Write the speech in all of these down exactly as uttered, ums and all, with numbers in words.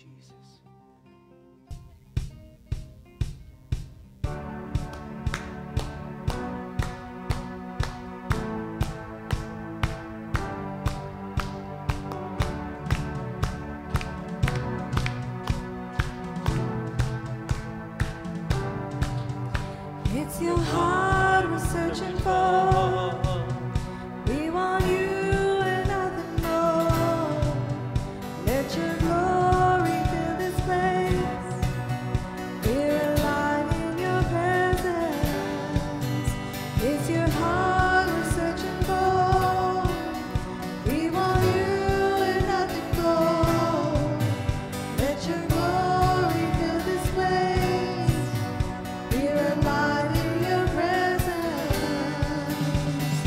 Jesus. It's your heart we're searching for. We want you and nothing more. Let your glory fill this place. We're alive in your presence. It's your heart we're searching for. We want you and nothing more. Let your glory fill this place. We're alive in your presence.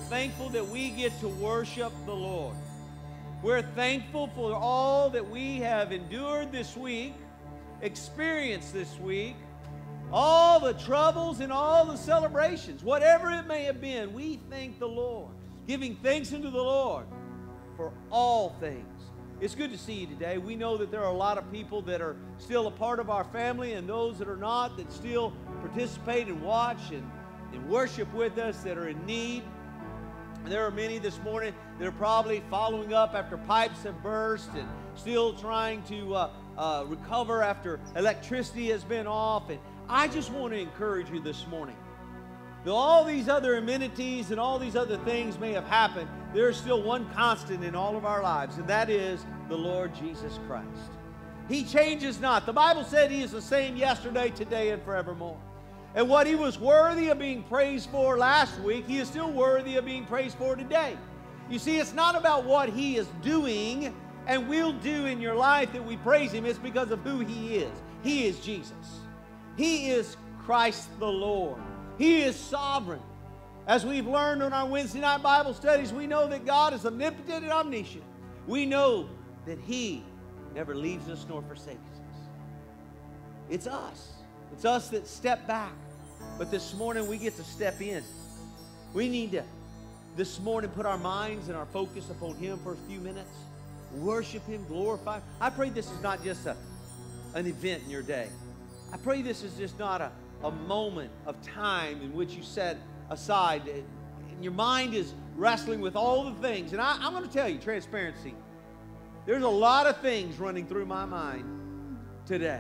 thankful that we get to worship the Lord. We're thankful for all that we have endured this week, experienced this week, all the troubles and all the celebrations, whatever it may have been. We thank the Lord, giving thanks unto the Lord for all things. It's good to see you today. We know that there are a lot of people that are still a part of our family and those that are not, that still participate and watch and, and worship with us, that are in need. There are many this morning that are probably following up after pipes have burst and still trying to uh, uh, recover after electricity has been off. And I just want to encourage you this morning. Though all these other amenities and all these other things may have happened, there is still one constant in all of our lives, and that is the Lord Jesus Christ. He changes not. The Bible said He is the same yesterday, today, and forevermore. And what He was worthy of being praised for last week, He is still worthy of being praised for today. You see, it's not about what He is doing and will do in your life that we praise Him. It's because of who He is. He is Jesus. He is Christ the Lord. He is sovereign. As we've learned on our Wednesday night Bible studies, we know that God is omnipotent and omniscient. We know that He never leaves us nor forsakes us. It's us. It's us that step back. But this morning we get to step in. We need to, this morning, put our minds and our focus upon Him for a few minutes. Worship Him, glorify Him. I pray this is not just a, an event in your day. I pray this is just not a, a moment of time in which you set aside and your mind is wrestling with all the things. And I, I'm going to tell you, transparency, there's a lot of things running through my mind today.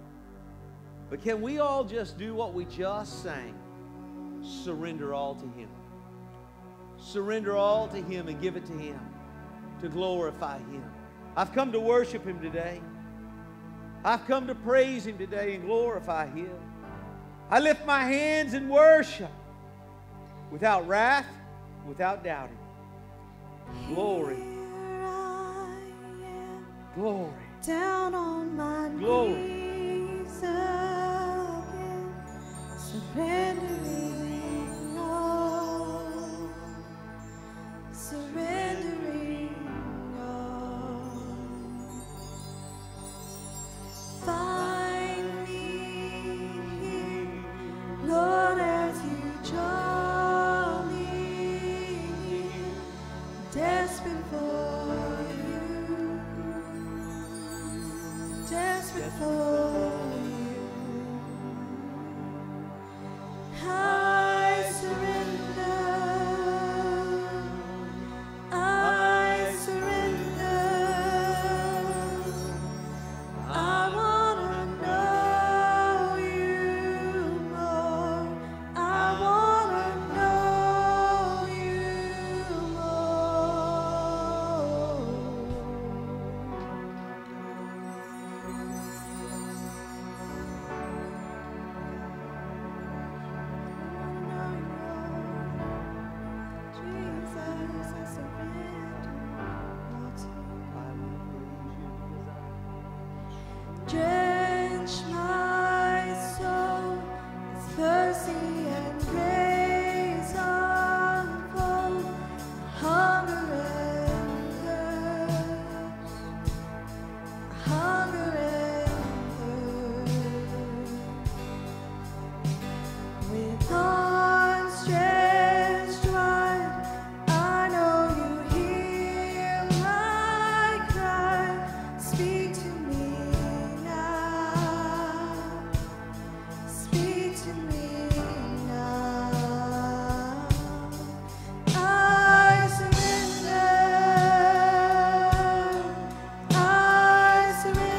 But can we all just do what we just sang? Surrender all to Him. Surrender all to Him and give it to Him to glorify Him. I've come to worship Him today. I've come to praise Him today and glorify Him. I lift my hands in worship without wrath, without doubting. Glory. Glory. Down on my Glory. knees again, surrendering all, surrendering all. Find me here, Lord, as You draw me near, desperate for You, desperate for You. I surrender, I surrender. I wanna know You more. I wanna know You more. Jesus, I surrender all to You. Drench my soul with mercy and grace unfold, hunger and thirst, hunger and thirst. With arms stretched wide, I know You hear my cry. Speak to me now. Speak to me now. I surrender. I surrender.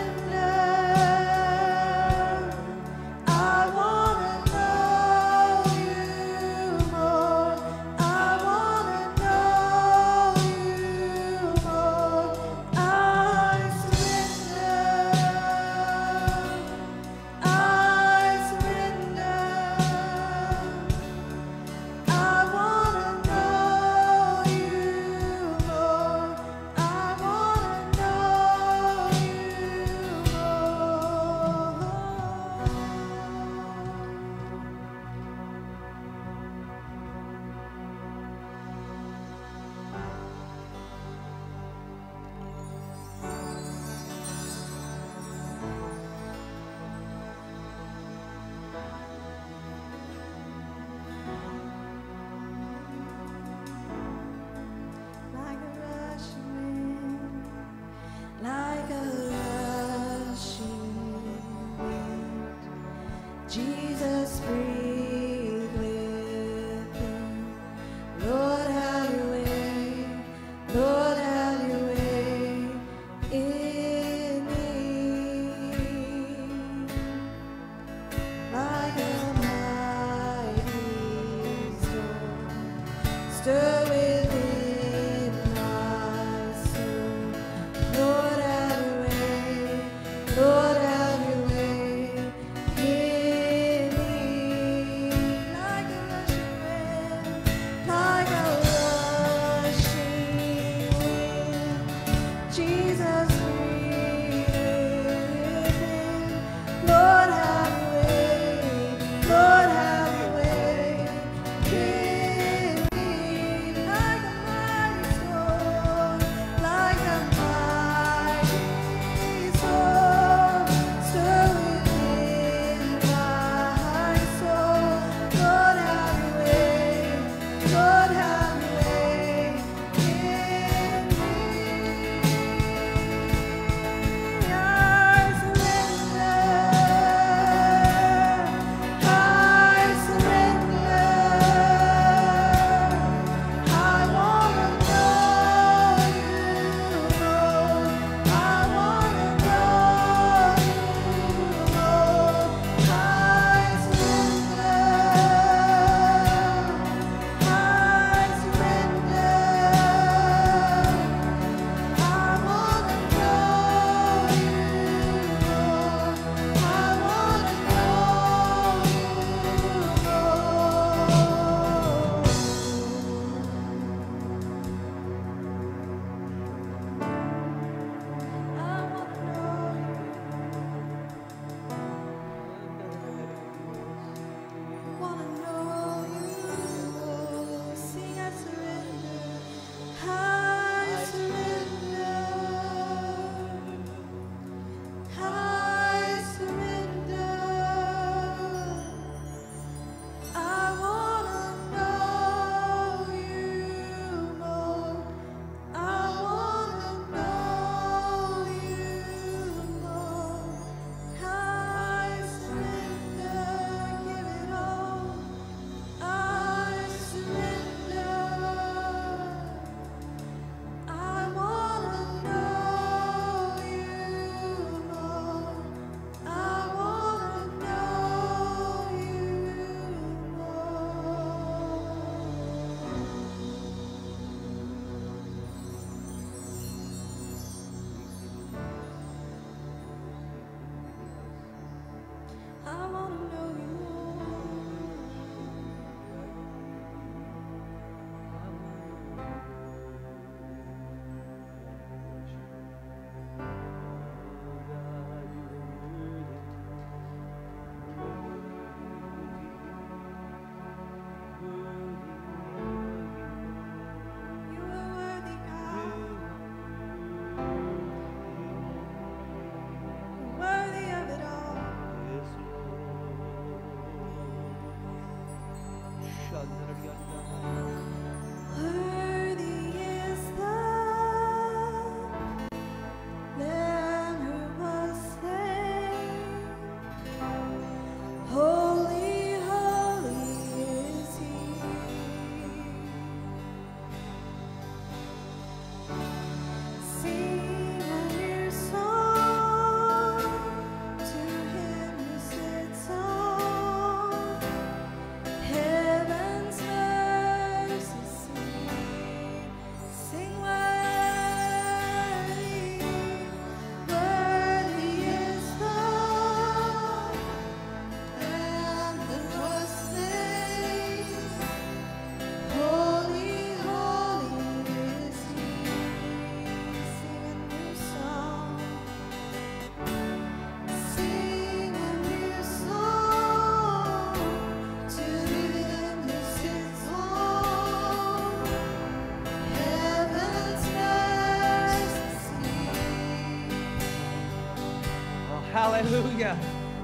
Hallelujah.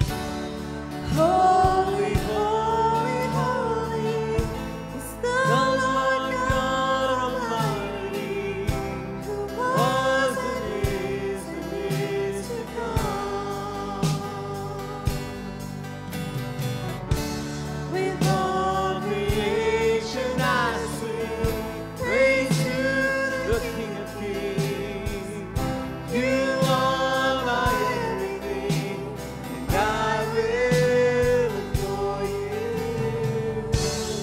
Holy, holy, holy is the Lord God Almighty, who was and is and is to come. With all creation I sing praise to the King of Kings. You are my everything, and I will adore you.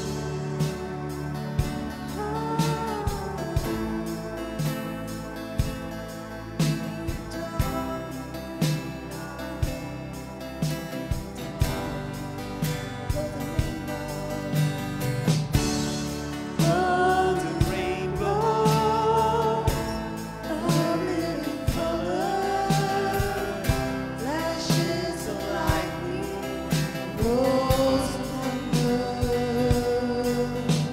Golden rainbow, a living color, flashes of lightning, rolls of thunder.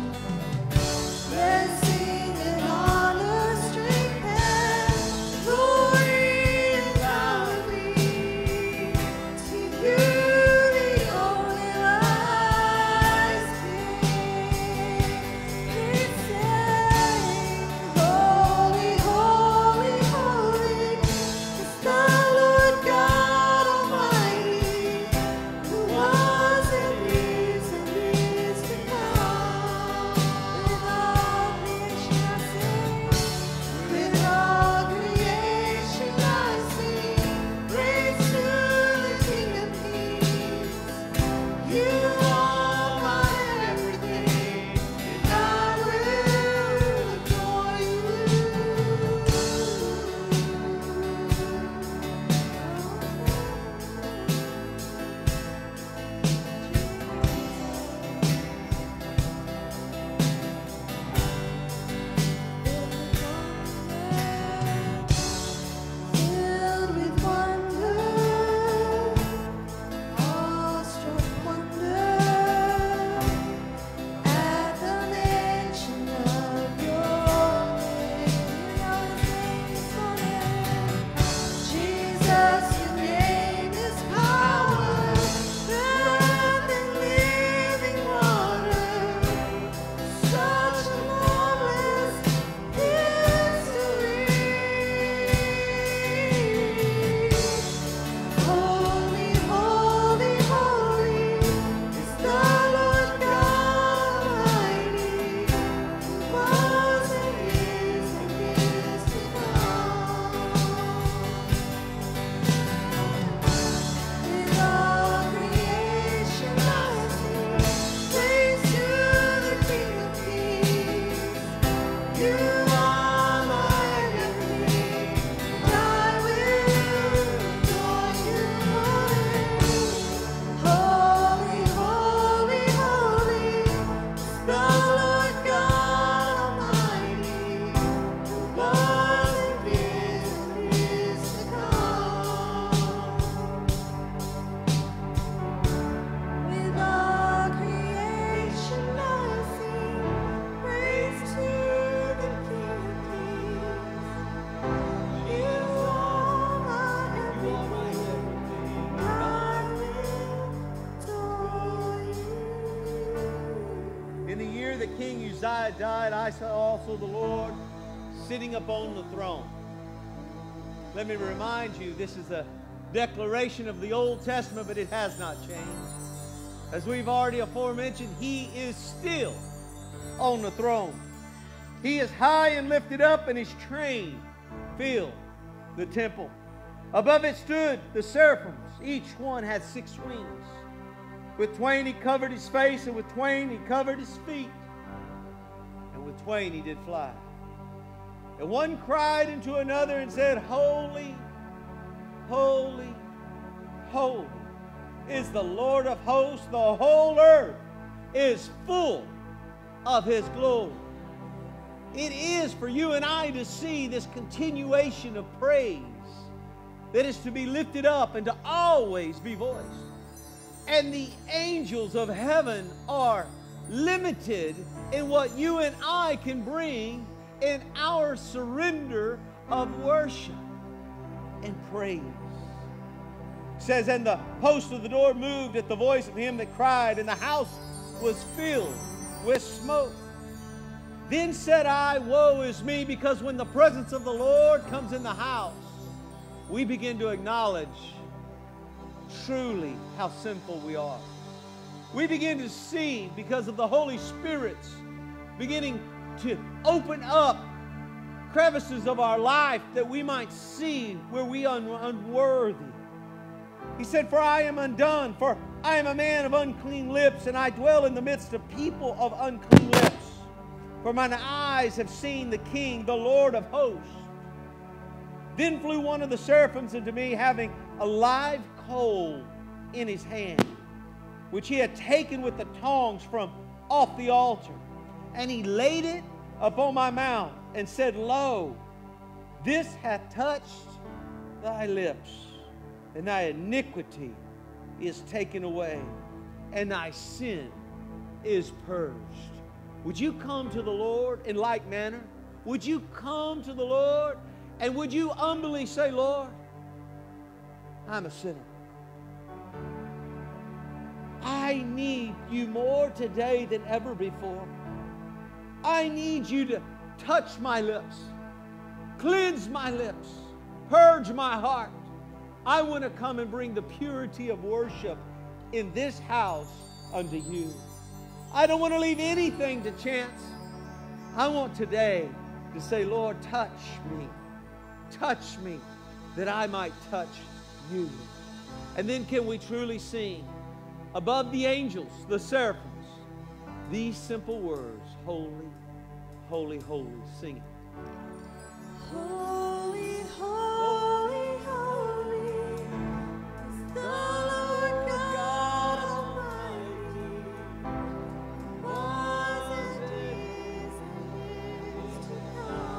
Blessing and honor, strength and glory and power be to you, the only wise King. We sing, holy, holy, holy is the Lord God Almighty, who was and is and is to come. With all creation I sing, with all creation I sing praise to the King of Kings. You are my everything, and I will adore you. Filled with wonder, awestruck wonder, at the mention of your name. Jesus, your name is power, breath and living water, such a marvelous history. Holy, holy, holy is the Lord God Almighty, who was and is and is to come. With all creation I sing praise to the King of Kings. You are my everything, and I will adore you. Holy, holy, holy is the Lord God Almighty, who was and is and is to come. With all creation I sing praise to the King of Kings. You are my everything, I will adore you. In the year that King Uzziah died, I saw also the Lord sitting upon the throne. Let me remind you, this is a declaration of the Old Testament, but it has not changed. As we've already aforementioned, He is still on the throne. He is high and lifted up, and His train filled the temple. Above it stood the seraphims. Each one had six wings. With twain He covered His face, and with twain He covered His feet. And with twain He did fly. And one cried unto another and said, Holy, holy, holy is the Lord of hosts. The whole earth is full of His glory. It is for you and I to see this continuation of praise that is to be lifted up and to always be voiced. And the angels of heaven are limited in what you and I can bring in our surrender of worship and praise. says, and the post of the door moved at the voice of him that cried, and the house was filled with smoke. Then said I, woe is me, because when the presence of the Lord comes in the house, we begin to acknowledge truly how sinful we are. We begin to see, because of the Holy Spirit's beginning to open up crevices of our life, that we might see where we are unworthy. He said, for I am undone, for I am a man of unclean lips, and I dwell in the midst of people of unclean lips. For mine eyes have seen the King, the Lord of hosts. Then flew one of the seraphims unto me, having a live coal in his hand, which he had taken with the tongs from off the altar. And he laid it upon my mouth, and said, lo, this hath touched thy lips, and thy iniquity is taken away, and thy sin is purged. Would you come to the Lord in like manner? Would you come to the Lord, and would you humbly say, Lord, I'm a sinner. I need you more today than ever before. I need you to touch my lips, cleanse my lips, purge my heart. I want to come and bring the purity of worship in this house unto you. I don't want to leave anything to chance. I want today to say, Lord, touch me. Touch me that I might touch you. And then can we truly sing above the angels, the seraphims, these simple words, holy, holy, holy. Sing it. Holy, holy, holy is the Lord God Almighty. Was and is and is to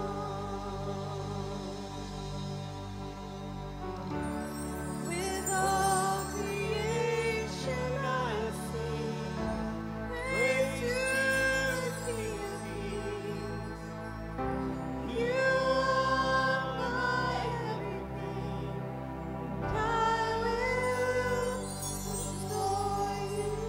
come. With all creation I sing praise to the King of Kings. You are my everything, and I will adore you.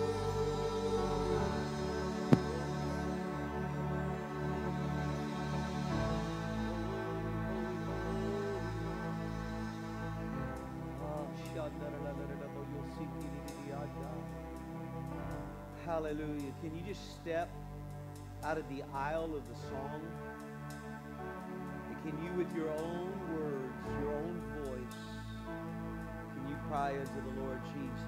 Hallelujah. Can you just step out of the aisle of the song? And can you, with your own words, your own voice, can you cry unto the Lord Jesus?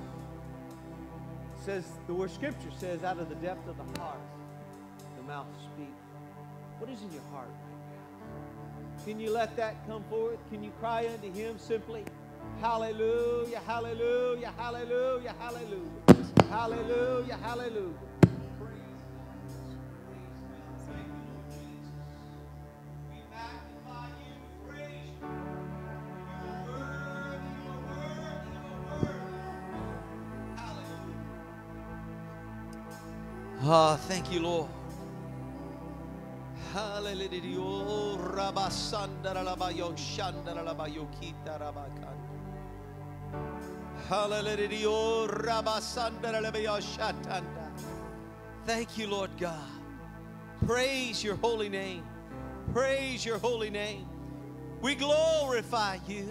It says, the word Scripture says, out of the depth of the heart, the mouth speaks. What is in your heart right now? Can you let that come forth? Can you cry unto Him simply? Hallelujah, hallelujah, hallelujah, hallelujah. Hallelujah, hallelujah. Praise God. Thank you, Lord Jesus. We magnify you, we praise you. You are worthy, you are worthy, you are worthy. Hallelujah. Ah, thank you, Lord. Hallelujah. Hallelujah. Thank you, Lord God. Praise your holy name. Praise your holy name. We glorify you.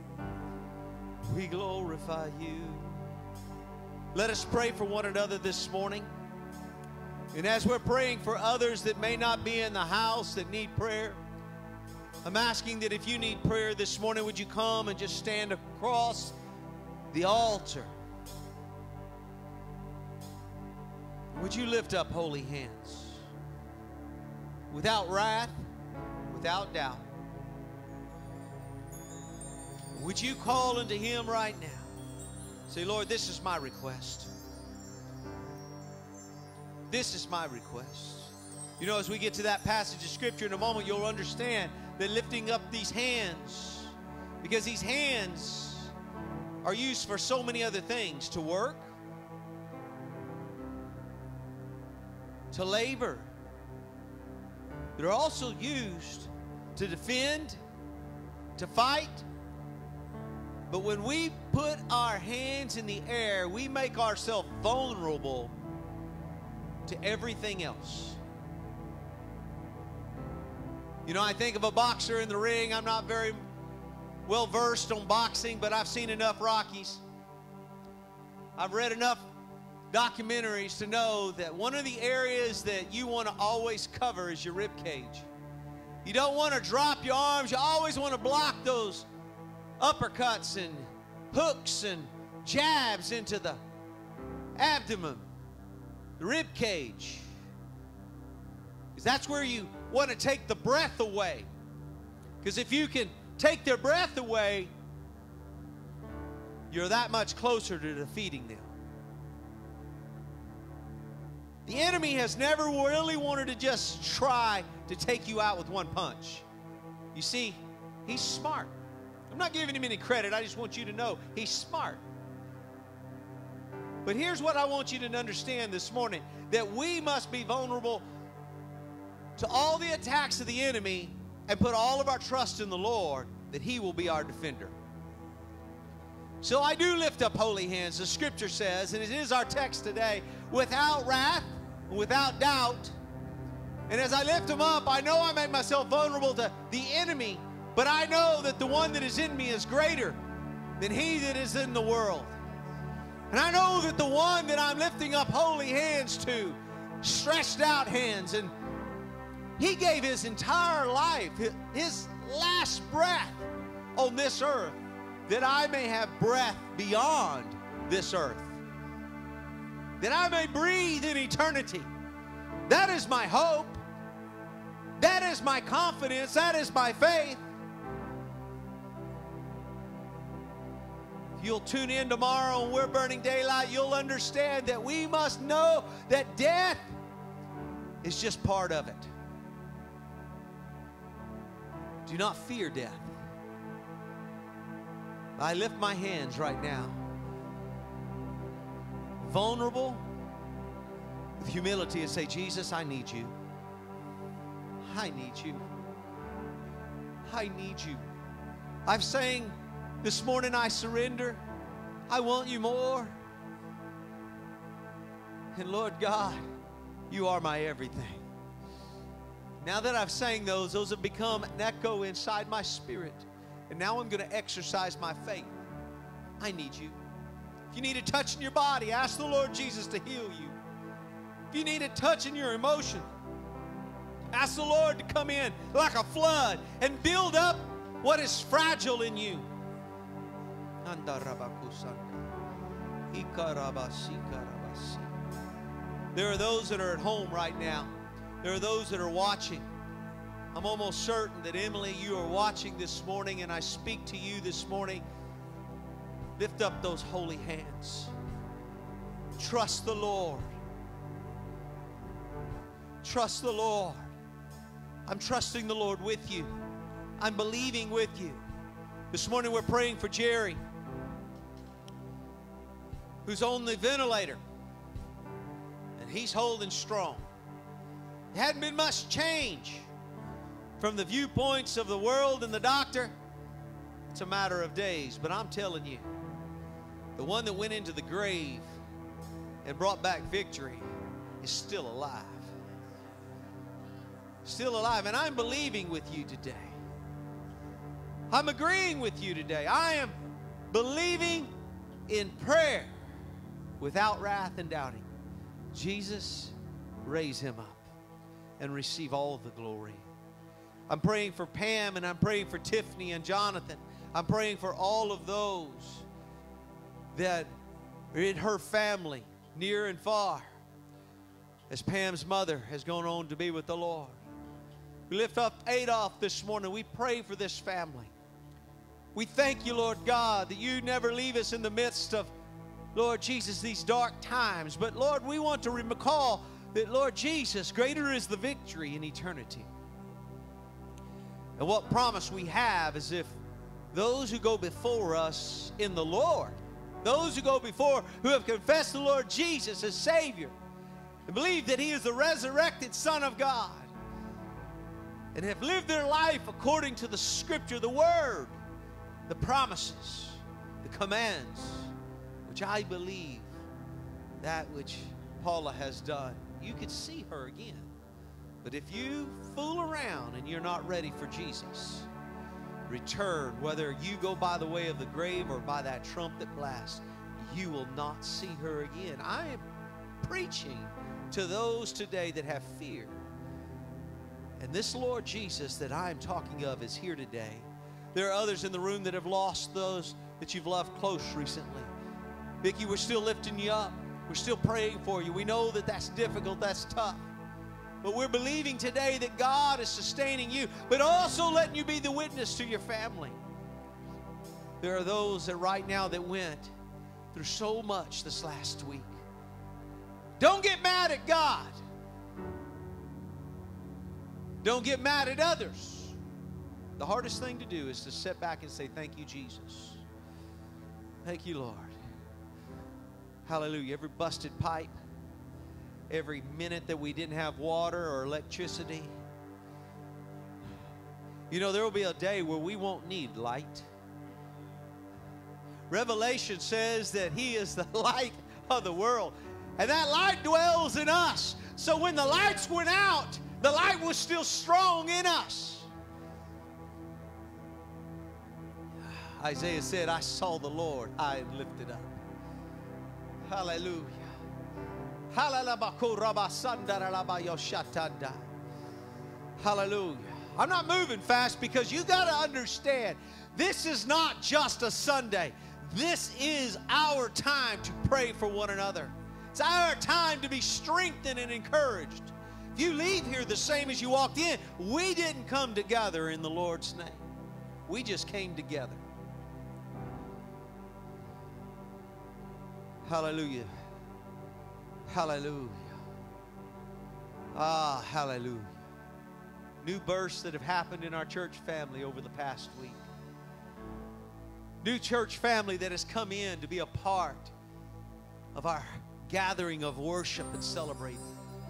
We glorify you. Let us pray for one another this morning. And as we're praying for others that may not be in the house that need prayer, I'm asking that if you need prayer this morning, would you come and just stand across the altar? Would you lift up holy hands? Without wrath, without doubt. Would you call unto Him right now? Say, Lord, this is my request. This is my request. You know, as we get to that passage of Scripture in a moment, you'll understand that lifting up these hands, because these hands are used for so many other things, to work, to labor. They're also used to defend, to fight, But when we put our hands in the air, we make ourselves vulnerable to everything else. You know, I think of a boxer in the ring. I'm not very well versed on boxing, but I've seen enough Rockies. I've read enough documentaries to know that one of the areas that you want to always cover is your rib cage. You don't want to drop your arms. You always want to block those uppercuts and hooks and jabs into the abdomen, the rib cage. Because that's where you want to take the breath away. Because if you can take their breath away, you're that much closer to defeating them. The enemy has never really wanted to just try to take you out with one punch. You see, he's smart. I'm not giving him any credit. I just want you to know he's smart. But here's what I want you to understand this morning, that we must be vulnerable to all the attacks of the enemy and put all of our trust in the Lord, that he will be our defender. So I do lift up holy hands. The scripture says, and it is our text today, without wrath, without doubt. And as I lift them up, I know I make myself vulnerable to the enemy, but I know that the one that is in me is greater than he that is in the world. And I know that the one that I'm lifting up holy hands to, stretched out hands, and he gave his entire life, his last breath on this earth, that I may have breath beyond this earth, that I may breathe in eternity. That is my hope. That is my confidence. That is my faith. If you'll tune in tomorrow and we're burning daylight, you'll understand that we must know that death is just part of it. Do not fear death. I lift my hands right now, vulnerable, with humility, and say, Jesus, I need you. I need you. I need you. I'm saying this morning, I surrender. I want you more. And Lord God, you are my everything. Now that I've sang those, those have become an echo inside my spirit. And now I'm going to exercise my faith. I need you. If you need a touch in your body, ask the Lord Jesus to heal you. If you need a touch in your emotion, ask the Lord to come in like a flood and build up what is fragile in you. There are those that are at home right now. There are those that are watching. I'm almost certain that, Emily, you are watching this morning, and I speak to you this morning. Lift up those holy hands. Trust the Lord. Trust the Lord. I'm trusting the Lord with you. I'm believing with you. This morning we're praying for Jerry, who's on the ventilator, and he's holding strong. There hadn't been much change from the viewpoints of the world and the doctor. It's a matter of days, but I'm telling you, the one that went into the grave and brought back victory is still alive. Still alive, and I'm believing with you today. I'm agreeing with you today. I am believing in prayer without wrath and doubting. Jesus, raise him up and receive all the glory. I'm praying for Pam, and I'm praying for Tiffany and Jonathan. I'm praying for all of those that are in her family, near and far, as Pam's mother has gone on to be with the Lord. We lift up Adolph this morning. We pray for this family. We thank you, Lord God, that you never leave us in the midst of, Lord Jesus, these dark times. But, Lord, we want to recall that, Lord Jesus, greater is the victory in eternity. And what promise we have is, if those who go before us in the Lord, those who go before, who have confessed the Lord Jesus as Savior, and believe that he is the resurrected Son of God, and have lived their life according to the Scripture, the Word, the promises, the commands, which I believe that which Paula has done, you could see her again. But if you fool around and you're not ready for Jesus, return, whether you go by the way of the grave or by that trumpet blast, you will not see her again. I am preaching to those today that have fear. And this Lord Jesus that I am talking of is here today. There are others in the room that have lost those that you've loved close recently. Vicki, we're still lifting you up. We're still praying for you. We know that that's difficult, that's tough. But we're believing today that God is sustaining you, but also letting you be the witness to your family. There are those that right now that went through so much this last week. Don't get mad at God. Don't get mad at others. The hardest thing to do is to sit back and say, thank you, Jesus. Thank you, Lord. Hallelujah. Every busted pipe, every minute that we didn't have water or electricity. You know, there will be a day where we won't need light. Revelation says that He is the light of the world, and that light dwells in us. So when the lights went out, the light was still strong in us. Isaiah said, I saw the Lord high and lifted up. Hallelujah. Hallelujah. I'm not moving fast because you got to understand, this is not just a Sunday. This is our time to pray for one another. It's our time to be strengthened and encouraged. If you leave here the same as you walked in, we didn't come together in the Lord's name. We just came together. Hallelujah. Hallelujah. Ah, hallelujah. New births that have happened in our church family over the past week. New church family that has come in to be a part of our gathering of worship and celebrating.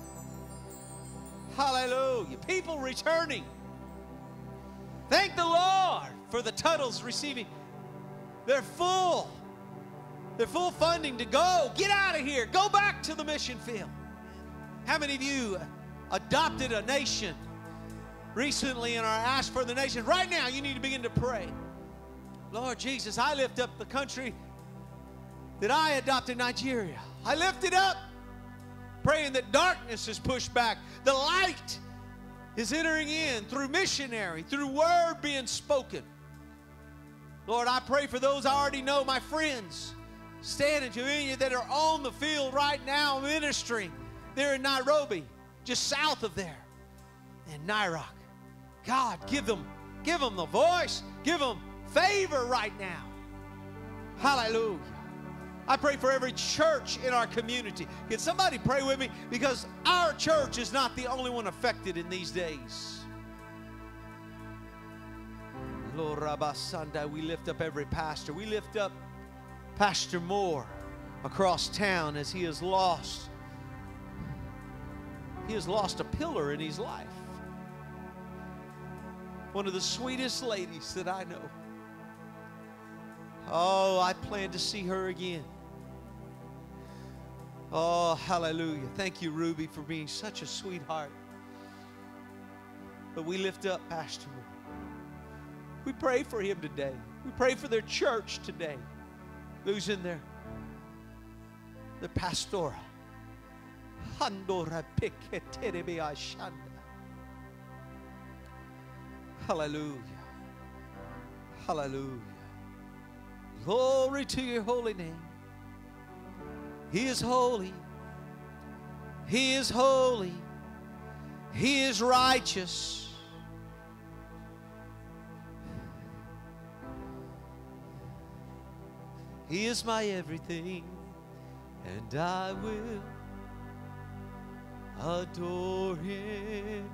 Hallelujah. People returning. Thank the Lord for the Tuttles receiving. They're full. They're full funding to go. Get out of here. Go back to the mission field. How many of you adopted a nation recently and are asked for the nation? Right now, you need to begin to pray. Lord Jesus, I lift up the country that I adopted, Nigeria. I lift it up, praying that darkness is pushed back. The light is entering in through missionary, through word being spoken. Lord, I pray for those I already know, my friends, standing to any that are on the field right now ministering. They're in Nairobi, just south of there, in Nairok. God, give them, give them the voice, give them favor right now. Hallelujah. I pray for every church in our community. Can somebody pray with me? Because our church is not the only one affected in these days. Lord Rabasanda, we lift up every pastor. We lift up Pastor Moore across town as he has lost. He has lost a pillar in his life. One of the sweetest ladies that I know. Oh, I plan to see her again. Oh, hallelujah. Thank you, Ruby, for being such a sweetheart. But we lift up Pastor Moore. We pray for him today. We pray for their church today. Who's in there? The pastoral. Hallelujah. Hallelujah. Glory to your holy name. He is holy. He is holy. He is righteous. He is my everything, and I will adore him.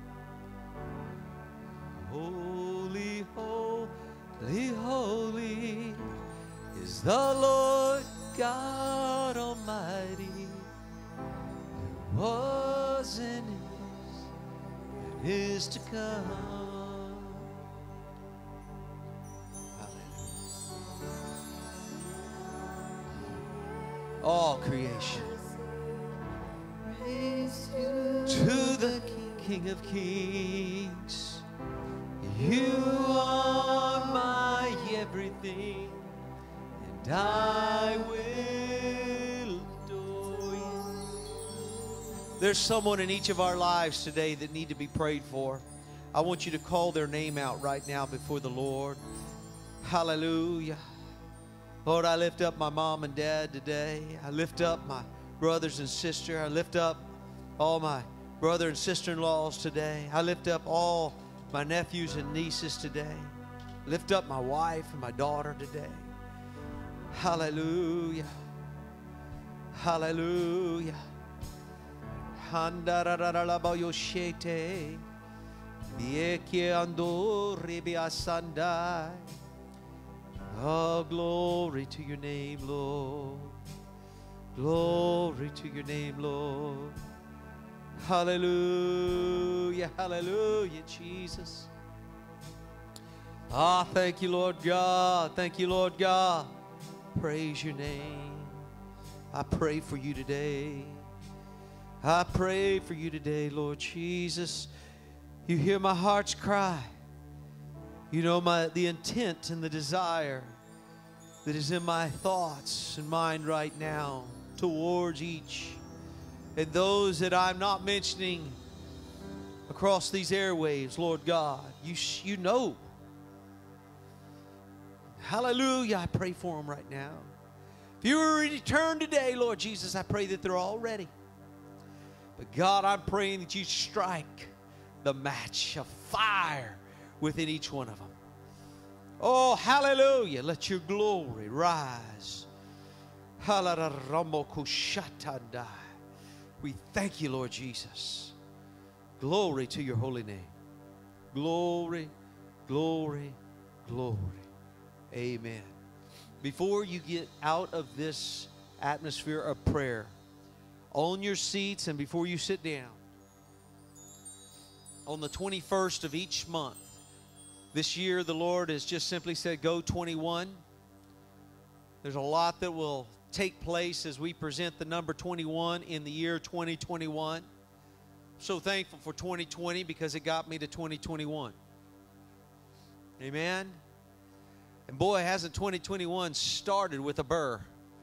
Holy, holy, holy is the Lord God Almighty, who was and is and is to come. Hallelujah. All creation. Praise to To the King of Kings. You are my everything, and I will adore you. There's someone in each of our lives today that need to be prayed for. I want you to call their name out right now before the Lord. Hallelujah. Lord, I lift up my mom and dad today. I lift up my brothers and sister. I lift up all my brother and sister-in-laws today. I lift up all my nephews and nieces today. Lift up my wife and my daughter today. Hallelujah. Hallelujah. Handarararabayoshete. Yekiando ribiasandai. Oh, glory to your name, Lord. Glory to your name, Lord. Hallelujah, hallelujah, Jesus. Ah, thank you, Lord God. Thank you, Lord God. Praise your name. I pray for you today. I pray for you today, Lord Jesus. You hear my heart's cry. You know my the intent and the desire that is in my thoughts and mind right now towards each. And those that I'm not mentioning across these airwaves, Lord God, you, you know. Hallelujah, I pray for them right now. If you were to return today, Lord Jesus, I pray that they're all ready. But God, I'm praying that you strike the match of fire within each one of them. Oh, hallelujah. Let your glory rise. We thank you, Lord Jesus. Glory to your holy name. Glory, glory, glory. Amen. Before you get out of this atmosphere of prayer, on your seats and before you sit down, on the twenty-first of each month, this year the Lord has just simply said, go twenty-one. There's a lot that will take place as we present the number twenty-one in the year twenty twenty-one. So thankful for twenty twenty because it got me to twenty twenty-one. Amen. And boy, hasn't twenty twenty-one started with a burr.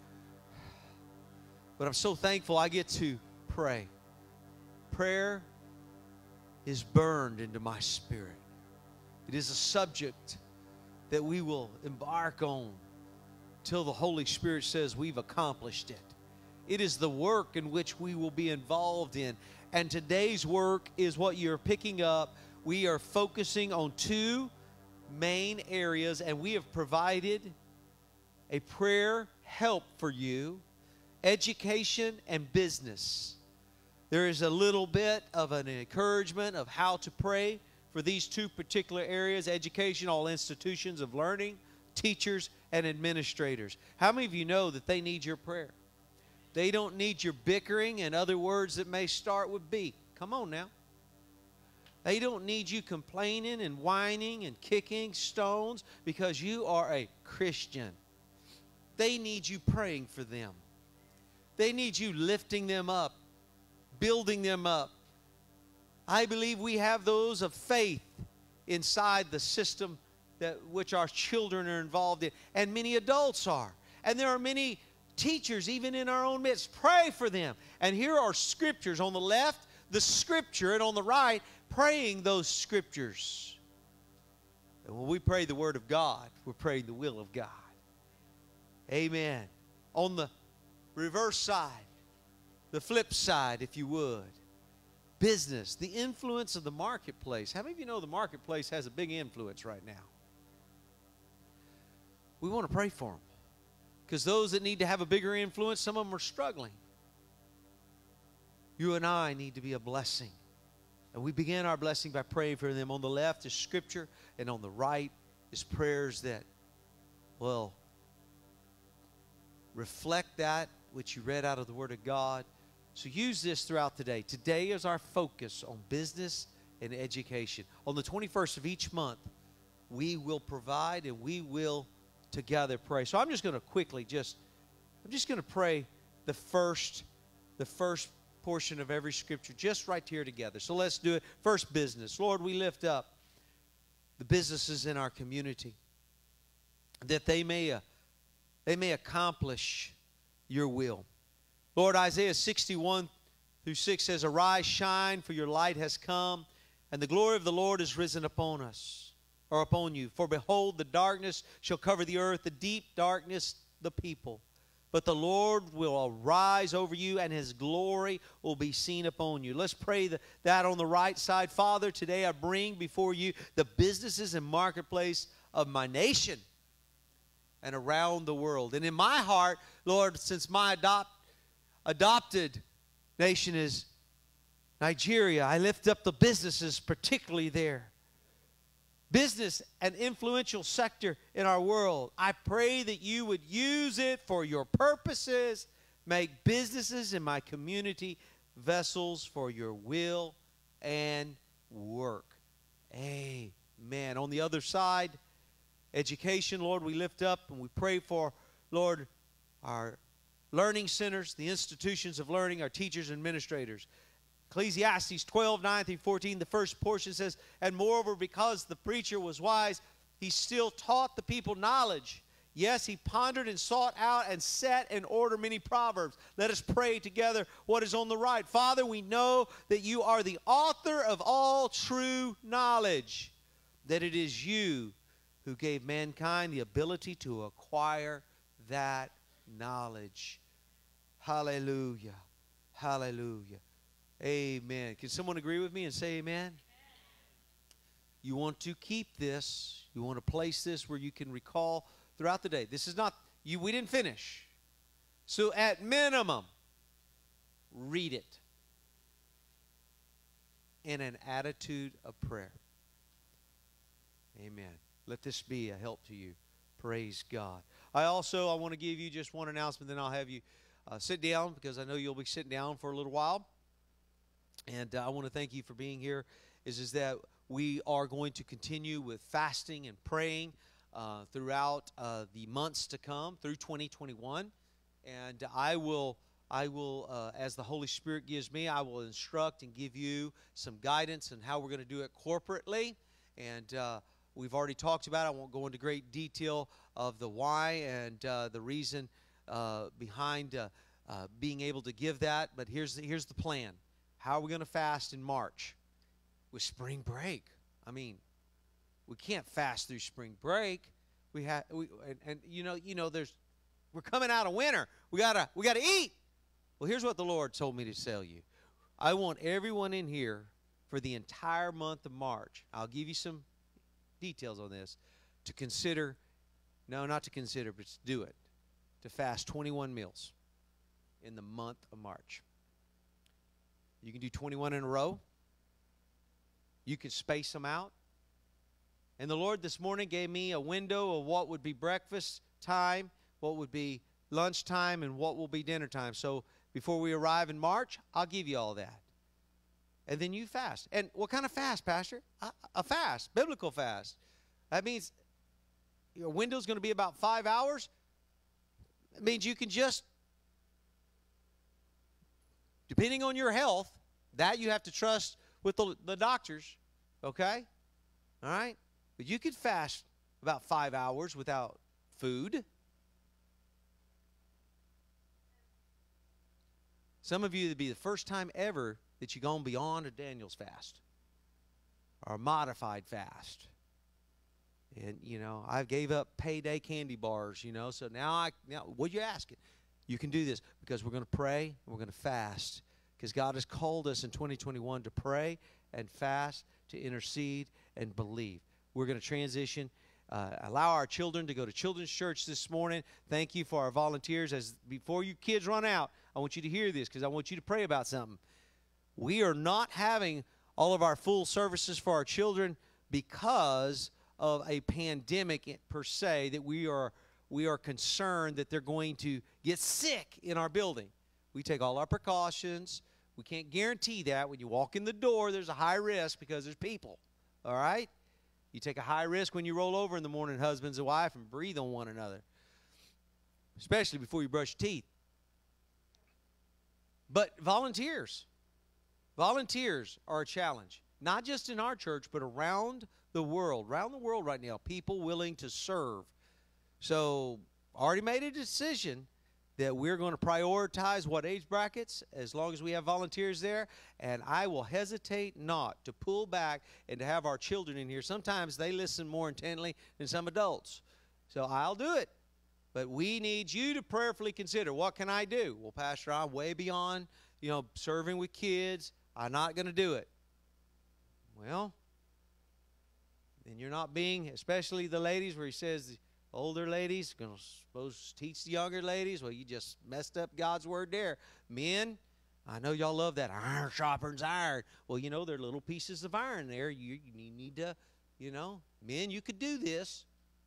But I'm so thankful I get to pray. Prayer is burned into my spirit. It is a subject that we will embark on till the Holy Spirit says we've accomplished it. It is the work in which we will be involved in. And today's work is what you're picking up. We are focusing on two main areas, and we have provided a prayer help for you: education and business. There is a little bit of an encouragement of how to pray for these two particular areas: education, all institutions of learning, teachers, and administrators. How many of you know that they need your prayer? They don't need your bickering and other words that may start with B. Come on now. They don't need you complaining and whining and kicking stones because you are a Christian. They need you praying for them. They need you lifting them up, building them up. I believe we have those of faith inside the system that which our children are involved in, and many adults are. And there are many teachers even in our own midst. Pray for them. And here are scriptures on the left, the scripture, and on the right, praying those scriptures. And when we pray the word of God, we're praying the will of God. Amen. On the reverse side, the flip side, if you would, business, the influence of the marketplace. How many of you know the marketplace has a big influence right now? We want to pray for them, because those that need to have a bigger influence, some of them are struggling. You and I need to be a blessing. And we begin our blessing by praying for them. On the left is scripture, and on the right is prayers that will reflect that which you read out of the Word of God. So use this throughout the day. Today is our focus on business and education. On the twenty-first of each month, we will provide and we will together pray. So I'm just going to quickly just, I'm just going to pray the first, the first portion of every scripture just right here together. So let's do it. First, business. Lord, we lift up the businesses in our community, that they may, uh, they may accomplish your will. Lord, Isaiah sixty-one through six says, Arise, shine, for your light has come, and the glory of the Lord is risen upon us, or upon you. For behold, the darkness shall cover the earth, the deep darkness the people. But the Lord will arise over you, and his glory will be seen upon you. Let's pray that, that on the right side. Father, today I bring before you the businesses and marketplace of my nation and around the world. And in my heart, Lord, since my adopt, adopted nation is Nigeria, I lift up the businesses particularly there. Business, an influential sector in our world. I pray that you would use it for your purposes. Make businesses in my community vessels for your will and work. Amen. On the other side, education, Lord, we lift up and we pray for, Lord, our learning centers, the institutions of learning, our teachers and administrators. Ecclesiastes twelve, nine through fourteen, the first portion says, And moreover, because the preacher was wise, he still taught the people knowledge. Yes, he pondered and sought out and set in order many proverbs. Let us pray together what is on the right. Father, we know that you are the author of all true knowledge, that it is you who gave mankind the ability to acquire that knowledge. Hallelujah. Hallelujah. Amen. Can someone agree with me and say amen? Amen? You want to keep this. You want to place this where you can recall throughout the day. This is not, you. we didn't finish. So at minimum, read it in an attitude of prayer. Amen. Let this be a help to you. Praise God. I also, I want to give you just one announcement, then I'll have you uh, sit down, because I know you'll be sitting down for a little while. And uh, I want to thank you for being here, is, is that we are going to continue with fasting and praying uh, throughout uh, the months to come, through twenty twenty-one. And I will, I will uh, as the Holy Spirit gives me, I will instruct and give you some guidance on how we're going to do it corporately. And uh, we've already talked about it. I won't go into great detail of the why and uh, the reason uh, behind uh, uh, being able to give that. But here's the, here's the plan. How are we going to fast in March? With spring break. I mean, we can't fast through spring break. We have, we, and, and you know, you know, there's, we're coming out of winter. We gotta, we gotta eat. Well, here's what the Lord told me to tell you. I want everyone in here for the entire month of March. I'll give you some details on this. To consider, no, not to consider, but to do it. To fast twenty-one meals in the month of March. You can do twenty-one in a row. You can space them out. And the Lord this morning gave me a window of what would be breakfast time, what would be lunch time, and what will be dinner time. So before we arrive in March, I'll give you all that. And then you fast. And what kind of fast, Pastor? A, a fast, biblical fast. That means your window's going to be about five hours. It means you can just, depending on your health, that you have to trust with the, the doctors, okay? All right? But you could fast about five hours without food. Some of you, it'd be the first time ever that you've gone beyond a Daniel's fast or a modified fast. And, you know, I gave up payday candy bars, you know, so now I, now what are you asking? You can do this because we're going to pray and we're going to fast, because God has called us in twenty twenty-one to pray and fast, to intercede and believe. We're going to transition, uh, allow our children to go to children's church this morning. Thank you for our volunteers. As before you kids run out, I want you to hear this, because I want you to pray about something. We are not having all of our full services for our children because of a pandemic per se, that we are we are concerned that they're going to get sick in our building. We take all our precautions. We can't guarantee that. When you walk in the door, there's a high risk because there's people, all right? You take a high risk when you roll over in the morning, husbands and wife, and breathe on one another, especially before you brush your teeth. But volunteers, volunteers are a challenge, not just in our church, but around the world. Around the world right now, people willing to serve. So, already made a decision that we're going to prioritize what age brackets as long as we have volunteers there, and I will hesitate not to pull back and to have our children in here. Sometimes they listen more intently than some adults, so I'll do it. But we need you to prayerfully consider, what can I do? Well, Pastor, I'm way beyond, you know, serving with kids. I'm not going to do it. Well, then you're not being, especially the ladies where he says, the older ladies, going to suppose teach the younger ladies. Well, you just messed up God's word there. Men, I know y'all love that. Iron sharpens iron. Well, you know, there are little pieces of iron there. You, you need to, you know, men, you could do this.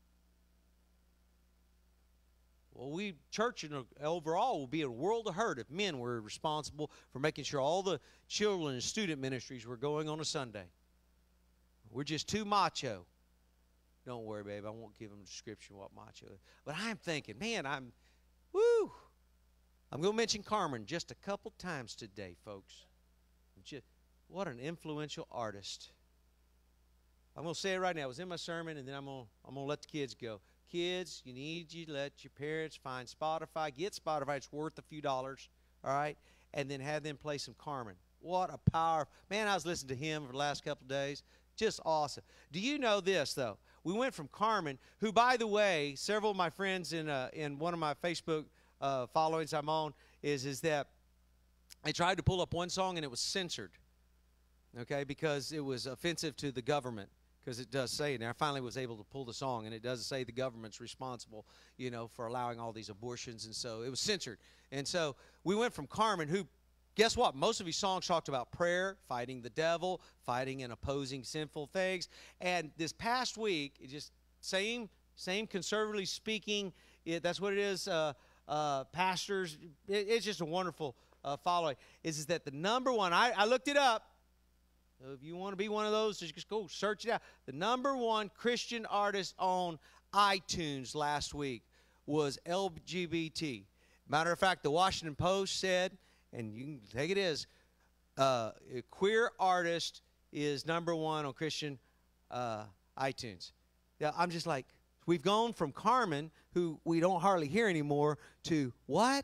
Well, we, church in, overall, will be a world of hurt if men were responsible for making sure all the children and student ministries were going on a Sunday. We're just too macho. Don't worry, babe. I won't give them a description of what macho is. But I'm thinking, man, I'm, woo. I'm going to mention Carmen just a couple times today, folks. Just, what an influential artist. I'm going to say it right now. It was in my sermon, and then I'm going to, I'm going to let the kids go. Kids, you need you to let your parents find Spotify. Get Spotify. It's worth a few dollars, all right? And then have them play some Carmen. What a power. Man, I was listening to him for the last couple of days. Just awesome. Do you know this, though? We went from Carmen, who, by the way, several of my friends in uh, in one of my Facebook uh, followings I'm on, is, is that I tried to pull up one song, and it was censored, okay, because it was offensive to the government. Because it does say, and I finally was able to pull the song, and it does say the government's responsible, you know, for allowing all these abortions, and so it was censored. And so we went from Carmen, who, guess what? Most of his songs talked about prayer, fighting the devil, fighting and opposing sinful things. And this past week, it just same, same conservatively speaking, it, that's what it is, uh, uh, pastors. It, it's just a wonderful uh, following. Is, is that the number one, I, I looked it up. So if you want to be one of those, just go search it out. The number one Christian artist on iTunes last week was L G B T. Matter of fact, the Washington Post said, and you can take it as, uh, a queer artist is number one on Christian uh, iTunes. Yeah, I'm just like, we've gone from Carmen, who we don't hardly hear anymore, to what?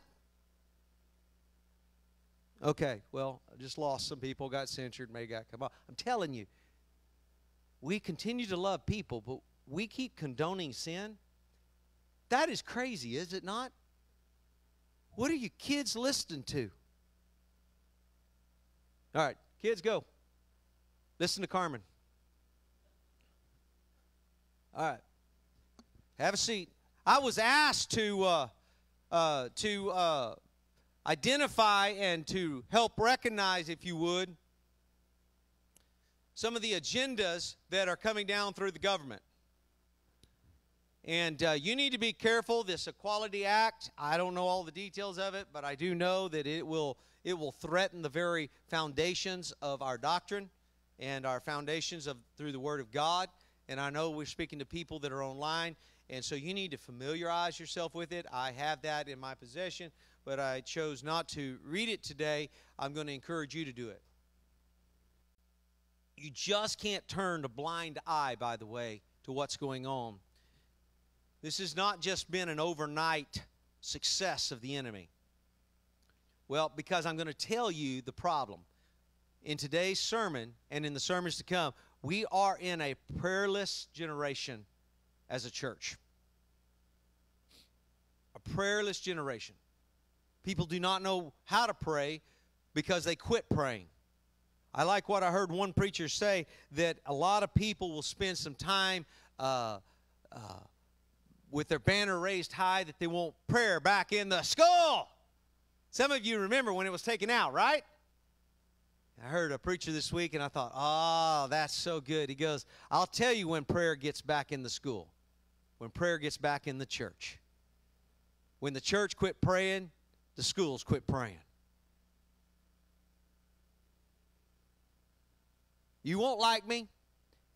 Okay, well, I just lost some people, got censored, may got come out. I'm telling you, we continue to love people, but we keep condoning sin. That is crazy, is it not? What are you kids listening to? All right, kids, go. Listen to Carmen. All right. Have a seat. I was asked to, uh, uh, to, uh, identify and to help recognize, if you would, some of the agendas that are coming down through the government. And uh, you need to be careful. This Equality Act, I don't know all the details of it, but I do know that it will, it will threaten the very foundations of our doctrine and our foundations of through the Word of God. And I know we're speaking to people that are online, and so you need to familiarize yourself with it. I have that in my possession, but I chose not to read it today. I'm going to encourage you to do it. You just can't turn a blind eye, by the way, to what's going on. This has not just been an overnight success of the enemy. Well, because I'm going to tell you the problem. In today's sermon and in the sermons to come, we are in a prayerless generation as a church. A prayerless generation. People do not know how to pray because they quit praying. I like what I heard one preacher say, that a lot of people will spend some time uh, uh, with their banner raised high that they want prayer back in the school. Some of you remember when it was taken out, right? I heard a preacher this week, and I thought, oh, that's so good. He goes, I'll tell you when prayer gets back in the school, when prayer gets back in the church. When the church quit praying, the schools quit praying. You won't like me,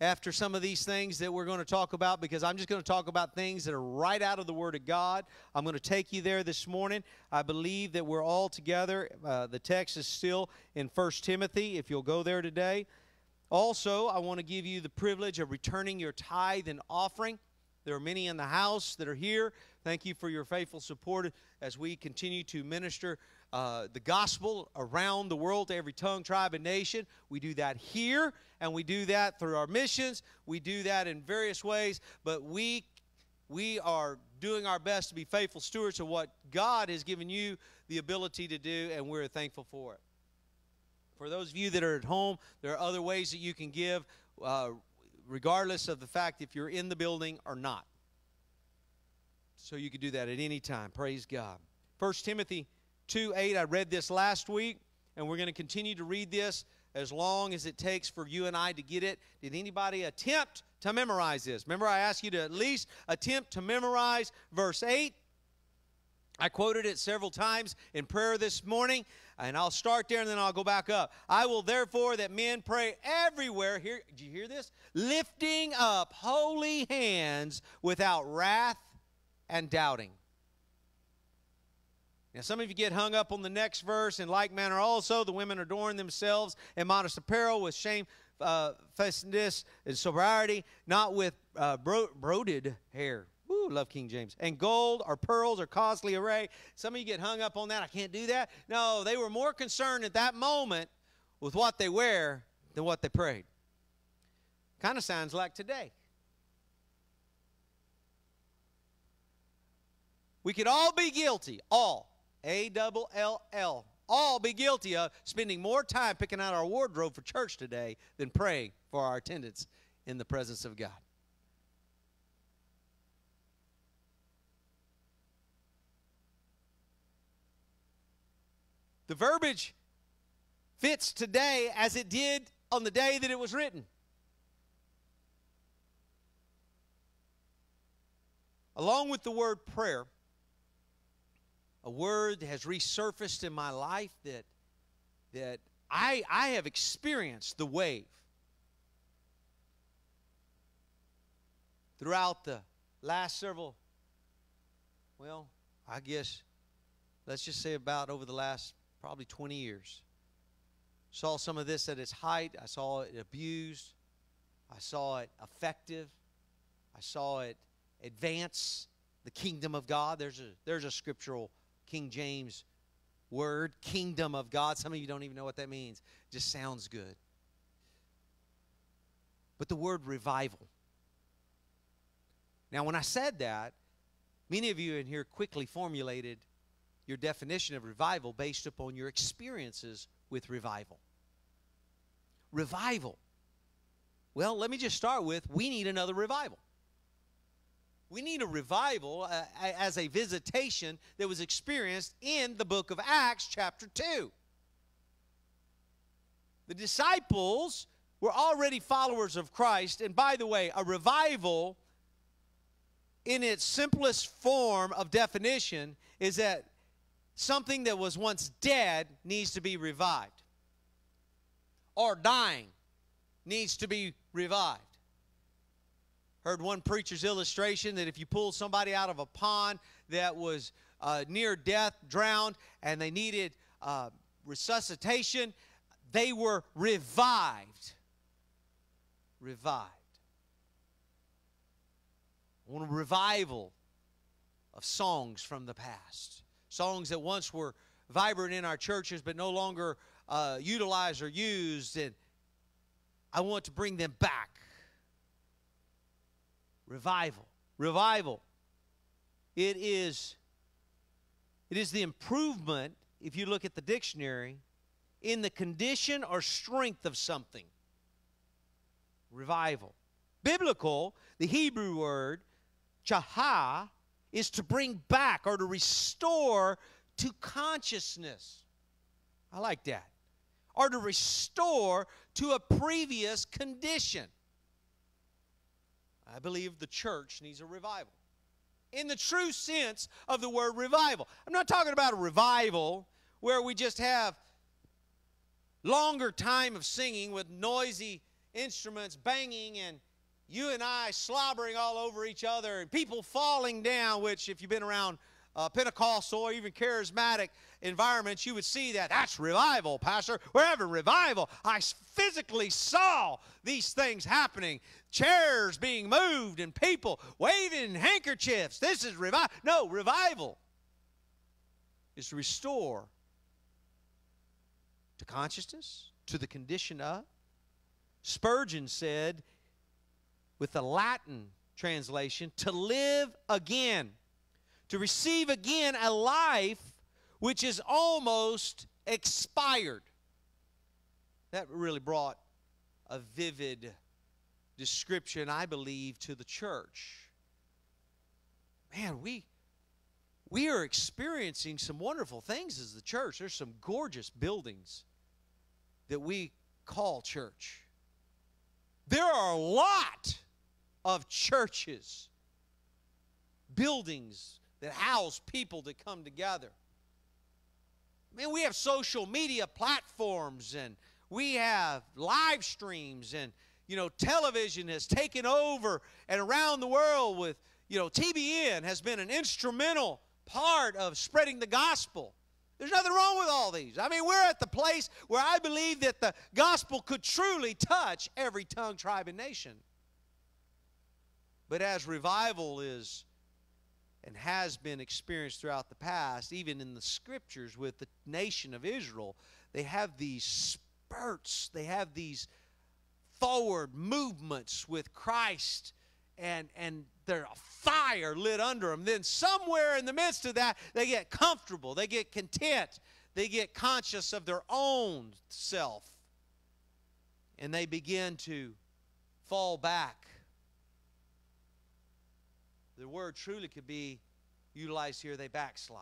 after some of these things that we're going to talk about, because I'm just going to talk about things that are right out of the Word of God. I'm going to take you there this morning. I believe that we're all together. Uh, the text is still in First Timothy, if you'll go there today. Also, I want to give you the privilege of returning your tithe and offering. There are many in the house that are here. Thank you for your faithful support as we continue to minister uh, the gospel around the world to every tongue, tribe, and nation. We do that here, and we do that through our missions. We do that in various ways, but we, we are doing our best to be faithful stewards of what God has given you the ability to do, and we're thankful for it. For those of you that are at home, there are other ways that you can give, uh, regardless of the fact if you're in the building or not. So you can do that at any time. Praise God. First Timothy two eight, I read this last week, and we're going to continue to read this as long as it takes for you and I to get it. Did anybody attempt to memorize this? Remember, I asked you to at least attempt to memorize verse eight. I quoted it several times in prayer this morning, and I'll start there and then I'll go back up. I will therefore that men pray everywhere. Here, did you hear this? Lifting up holy hands without wrath and doubting. Now, some of you get hung up on the next verse. In like manner also, the women adorn themselves in modest apparel with shamefacedness and sobriety, not with uh, bro broided hair. Woo, love King James. And gold or pearls or costly array. Some of you get hung up on that. I can't do that. No, they were more concerned at that moment with what they wear than what they prayed. Kind of sounds like today. We could all be guilty, all, A double L L, all be guilty of spending more time picking out our wardrobe for church today than praying for our attendance in the presence of God. The verbiage fits today as it did on the day that it was written. Along with the word prayer, a word has resurfaced in my life that, that I, I have experienced the wave throughout the last several, well, I guess, let's just say about over the last probably twenty years. Saw some of this at its height. I saw it abused. I saw it effective. I saw it advance the kingdom of God. There's a, there's a scriptural King James word, kingdom of God. Some of you don't even know what that means. It just sounds good. But the word revival. Now, when I said that, many of you in here quickly formulated your definition of revival based upon your experiences with revival. Revival. Well, let me just start with, we need another revival. We need a revival uh, as a visitation that was experienced in the book of Acts chapter two. The disciples were already followers of Christ. And by the way, a revival in its simplest form of definition is that something that was once dead needs to be revived. Or dying needs to be revived. Heard one preacher's illustration that if you pull somebody out of a pond that was uh, near death, drowned, and they needed uh, resuscitation, they were revived. Revived. I want a revival of songs from the past. Songs that once were vibrant in our churches but no longer uh, utilized or used. And I want to bring them back. Revival. Revival. It is, it is the improvement, if you look at the dictionary, in the condition or strength of something. Revival. Biblical, the Hebrew word, chahah, is to bring back or to restore to consciousness. I like that. Or to restore to a previous condition. I believe the church needs a revival. In the true sense of the word revival. I'm not talking about a revival where we just have longer time of singing with noisy instruments banging and you and I slobbering all over each other and people falling down, which if you've been around uh, Pentecostal or even charismatic environments, you would see that. That's revival, Pastor. We're having revival. I physically saw these things happening. Chairs being moved and people waving handkerchiefs. This is revival. No, revival is to restore to consciousness, to the condition of. Spurgeon said, with the Latin translation, to live again, to receive again a life which is almost expired. That really brought a vivid description, I believe, to the church. Man, we, we are experiencing some wonderful things as the church. There's some gorgeous buildings that we call church. There are a lot of churches, buildings that house people that come together. I mean, we have social media platforms and we have live streams and, you know, television has taken over and around the world with, you know, T B N has been an instrumental part of spreading the gospel. There's nothing wrong with all these. I mean, we're at the place where I believe that the gospel could truly touch every tongue, tribe, and nation. But as revival is and has been experienced throughout the past, even in the scriptures with the nation of Israel, they have these spurts, they have these forward movements with Christ, and, and there's a fire lit under them. Then somewhere in the midst of that, they get comfortable, they get content, they get conscious of their own self, and they begin to fall back. The word truly could be utilized here, they backslide.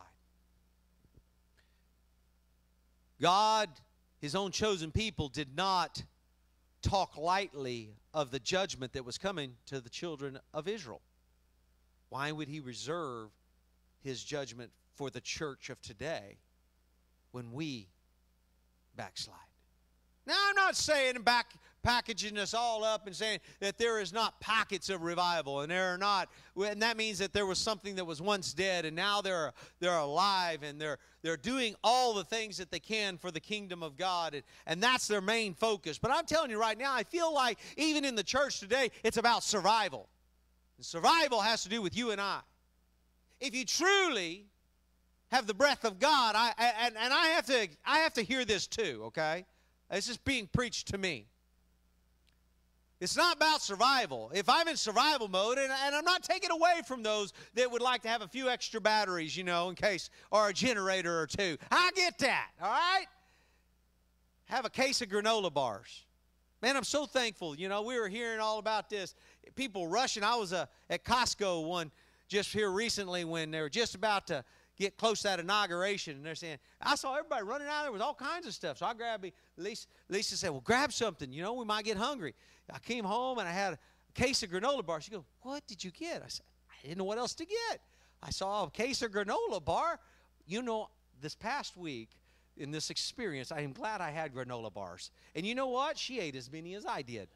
God, His own chosen people, did not talk lightly of the judgment that was coming to the children of Israel. Why would He reserve His judgment for the church of today when we backslide? Now, I'm not saying back packaging us all up and saying that there is not pockets of revival, and there are not, and that means that there was something that was once dead and now they're they're alive and they're they're doing all the things that they can for the kingdom of God, and, and that's their main focus. But I'm telling you right now, I feel like even in the church today, it's about survival. And survival has to do with you and I. If you truly have the breath of God, I and, and I have to I have to hear this too, okay? This is being preached to me. It's not about survival. If I'm in survival mode, and, and I'm not taking away from those that would like to have a few extra batteries, you know, in case, or a generator or two. I get that, all right? Have a case of granola bars. Man, I'm so thankful. You know, we were hearing all about this. People rushing. I was uh, at Costco one just here recently when they were just about to get close to that inauguration, and they're saying, I saw everybody running out there with all kinds of stuff. So I grabbed me. Lisa, Lisa said, well, grab something. You know, we might get hungry. I came home, and I had a case of granola bars. She goes, what did you get? I said, I didn't know what else to get. I saw a case of granola bar. You know, this past week, in this experience, I am glad I had granola bars. And you know what? She ate as many as I did.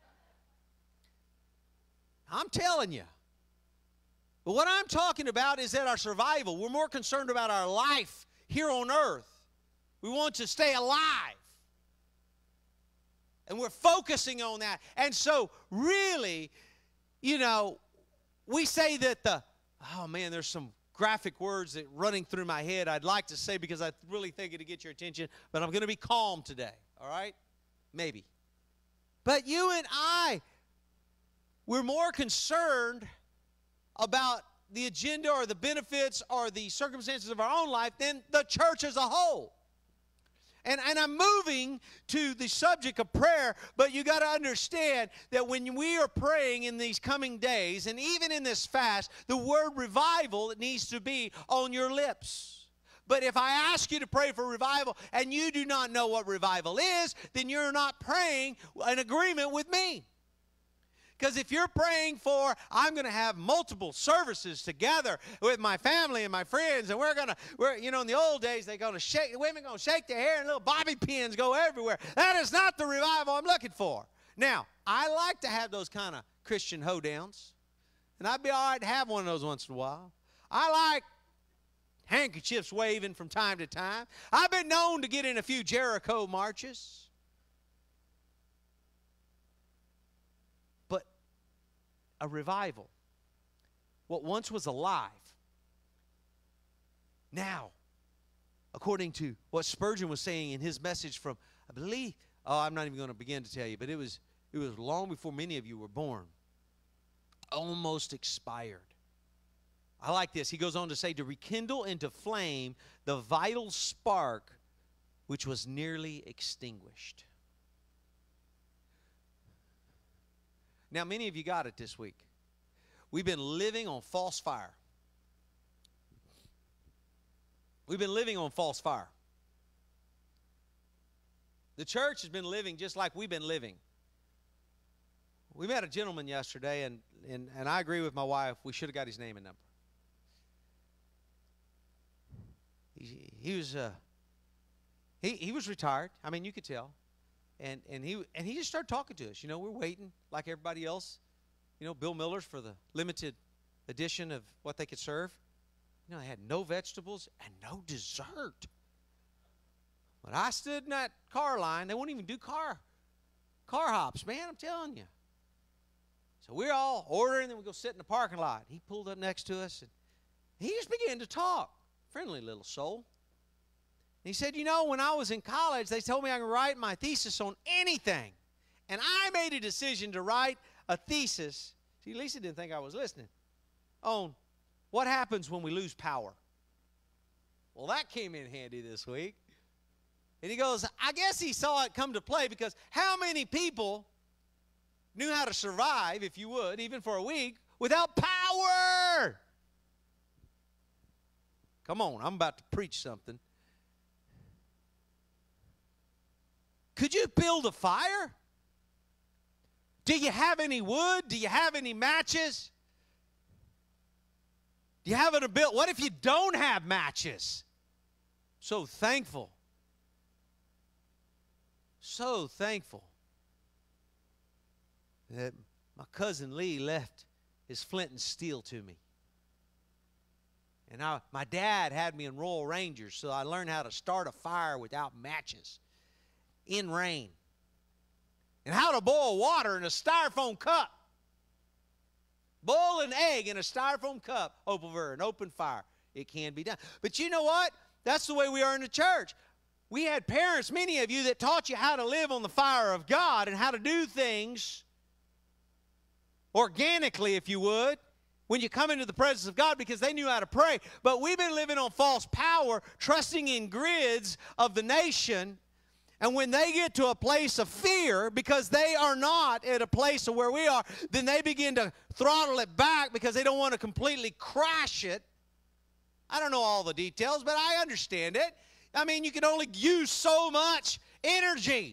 I'm telling you. But what I'm talking about is that our survival, we're more concerned about our life here on earth. We want to stay alive. And we're focusing on that. And so, really, you know, we say that the, oh man, there's some graphic words that running through my head I'd like to say because I really think it'll get your attention, but I'm going to be calm today, all right? Maybe. But you and I, we're more concerned about the agenda or the benefits or the circumstances of our own life than the church as a whole. And, and I'm moving to the subject of prayer, but you got to understand that when we are praying in these coming days, and even in this fast, the word revival needs to be on your lips. But if I ask you to pray for revival and you do not know what revival is, then you're not praying in agreement with me. Because if you're praying for, I'm going to have multiple services together with my family and my friends, and we're going to, we're, you know, in the old days, they're going to shake, the women going to shake their hair, and little bobby pins go everywhere. That is not the revival I'm looking for. Now, I like to have those kind of Christian hoedowns, and I'd be all right to have one of those once in a while. I like handkerchiefs waving from time to time. I've been known to get in a few Jericho marches. But a revival, what once was alive, now, according to what Spurgeon was saying in his message from, I believe, oh, I'm not even going to begin to tell you, but it was, it was long before many of you were born, almost expired. I like this. He goes on to say, to rekindle into flame the vital spark which was nearly extinguished. Now, many of you got it this week. We've been living on false fire. We've been living on false fire. The church has been living just like we've been living. We met a gentleman yesterday, and, and, and I agree with my wife, we should have got his name and number. He, he was uh, he, he was retired. I mean, you could tell. And, and, he, and he just started talking to us. You know, we're waiting like everybody else. You know, Bill Miller's for the limited edition of what they could serve. You know, they had no vegetables and no dessert. But I stood in that car line. They won't even do car, car hops, man, I'm telling you. So we're all ordering, and we go sit in the parking lot. He pulled up next to us, and he just began to talk. Friendly little soul. And he said, you know, when I was in college, they told me I could write my thesis on anything. And I made a decision to write a thesis. See, Lisa didn't think I was listening. On what happens when we lose power. Well, that came in handy this week. And he goes, I guess he saw it come to play, because how many people knew how to survive, if you would, even for a week, without power? Come on, I'm about to preach something. Could you build a fire? Do you have any wood? Do you have any matches? Do you have an ability? What if you don't have matches? So thankful. So thankful that my cousin Lee left his flint and steel to me. And I, my dad had me in Royal Rangers, so I learned how to start a fire without matches in rain. And how to boil water in a styrofoam cup. Boil an egg in a styrofoam cup over an open fire. It can be done. But you know what? That's the way we are in the church. We had parents, many of you, that taught you how to live on the fire of God and how to do things organically, if you would, when you come into the presence of God, because they knew how to pray. But we've been living on false power, trusting in grids of the nation. And when they get to a place of fear, because they are not at a place of where we are, then they begin to throttle it back because they don't want to completely crash it. I don't know all the details, but I understand it. I mean, you can only use so much energy.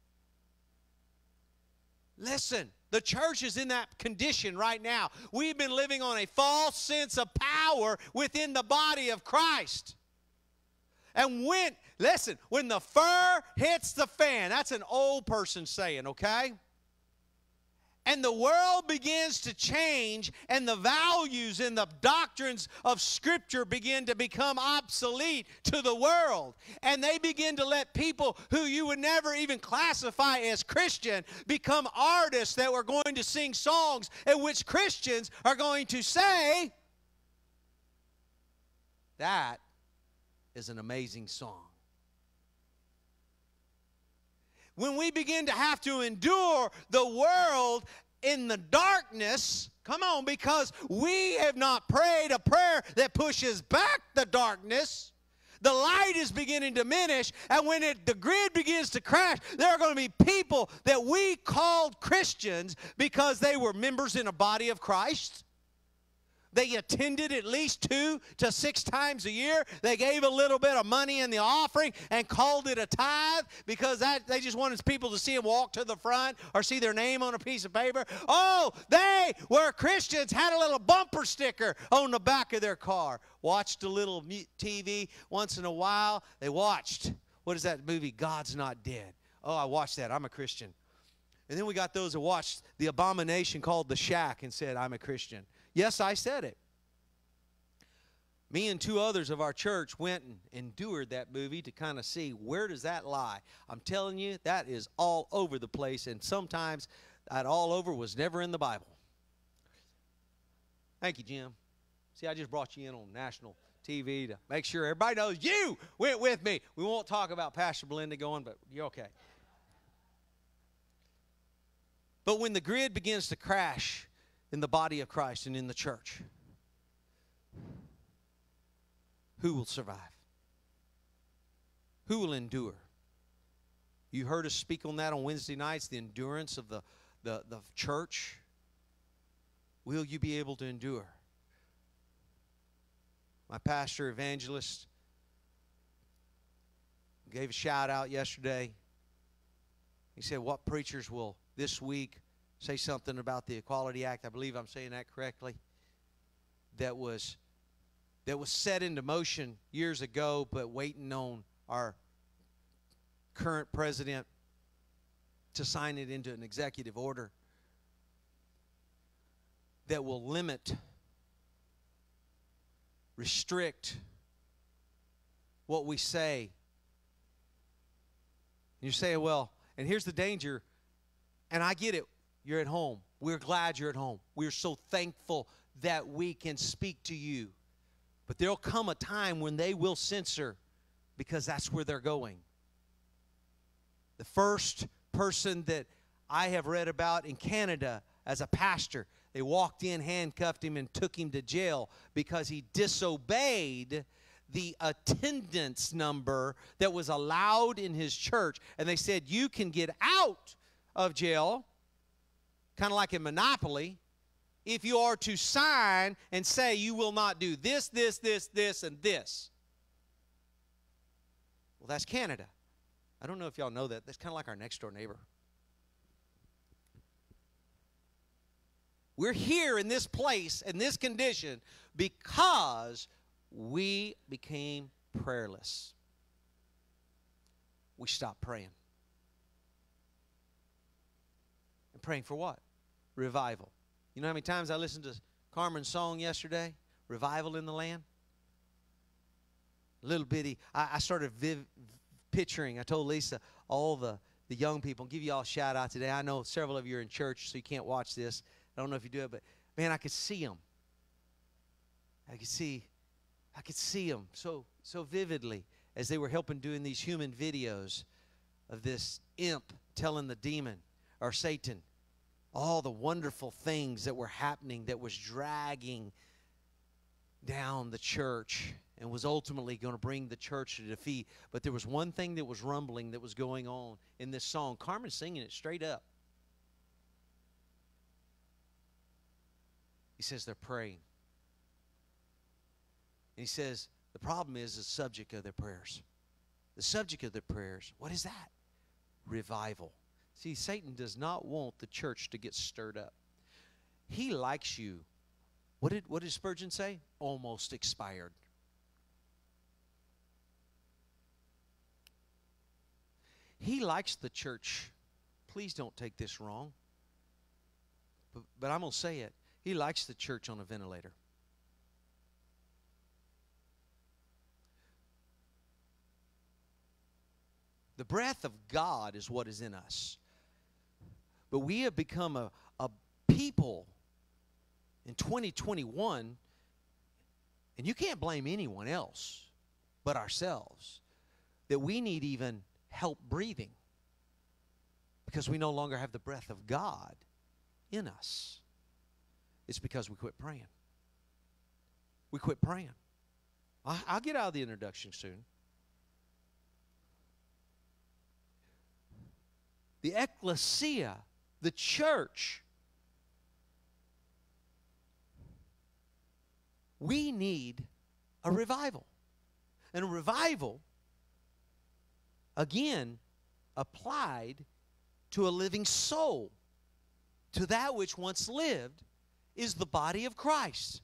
Listen, the church is in that condition right now. We've been living on a false sense of power within the body of Christ. And when, listen, when the fur hits the fan, that's an old person saying, okay? And the world begins to change, and the values and the doctrines of Scripture begin to become obsolete to the world. And they begin to let people who you would never even classify as Christian become artists that were going to sing songs in which Christians are going to say, that is an amazing song. When we begin to have to endure the world in the darkness, come on, because we have not prayed a prayer that pushes back the darkness, the light is beginning to diminish, and when it, the grid begins to crash, there are going to be people that we called Christians because they were members in a body of Christ. They attended at least two to six times a year. They gave a little bit of money in the offering and called it a tithe because that, they just wanted people to see them walk to the front or see their name on a piece of paper. Oh, they were Christians, had a little bumper sticker on the back of their car. Watched a little T V once in a while. They watched, what is that movie, God's Not Dead? Oh, I watched that. I'm a Christian. And then we got those that watched the abomination called The Shack and said, I'm a Christian. Yes, I said it. Me and two others of our church went and endured that movie to kind of see where does that lie. I'm telling you, that is all over the place, and sometimes that all over was never in the Bible. Thank you, Jim. See, I just brought you in on national T V to make sure everybody knows you went with me. We won't talk about Pastor Belinda going, but you're okay. But when the grid begins to crash in the body of Christ and in the church, who will survive? Who will endure? You heard us speak on that on Wednesday nights, the endurance of the, the, the church. Will you be able to endure? My pastor, evangelist, gave a shout out yesterday. He said, what preachers will this week say something about the Equality Act? I believe I'm saying that correctly. That was that was set into motion years ago, but waiting on our current president to sign it into an executive order that will limit, restrict what we say. And you say, well, and here's the danger, and I get it. You're at home. We're glad you're at home. We're so thankful that we can speak to you. But there'll come a time when they will censor, because that's where they're going. The first person that I have read about in Canada as a pastor, they walked in, handcuffed him, and took him to jail because he disobeyed the attendance number that was allowed in his church. And they said, you can get out of jail, kind of like in Monopoly, if you are to sign and say you will not do this, this, this, this, and this. Well, that's Canada. I don't know if y'all know that. That's kind of like our next door neighbor. We're here in this place, in this condition, because we became prayerless. We stopped praying. And praying for what? Revival. You know how many times I listened to Carmen's song yesterday? Revival in the land. Little bitty. I, I started viv, picturing. I told Lisa all the, the young people. I'll give you all a shout out today. I know several of you are in church, so you can't watch this. I don't know if you do it, but man, I could see them. I could see, I could see them so so vividly as they were helping doing these human videos of this imp telling the demon or Satan all the wonderful things that were happening that was dragging down the church and was ultimately going to bring the church to defeat. But there was one thing that was rumbling that was going on in this song. Carmen's singing it straight up. He says they're praying. And he says the problem is the subject of their prayers. The subject of their prayers, what is that? Revival. See, Satan does not want the church to get stirred up. He likes you. What did, what did Spurgeon say? Almost expired. He likes the church. Please don't take this wrong. But, but I'm going to say it. He likes the church on a ventilator. The breath of God is what is in us. But we have become a, a people in twenty twenty-one, and you can't blame anyone else but ourselves, that we need even help breathing because we no longer have the breath of God in us. It's because we quit praying. We quit praying. I, I'll get out of the introduction soon. The ecclesia, the church, we need a revival. And a revival, again, applied to a living soul, to that which once lived, is the body of Christ.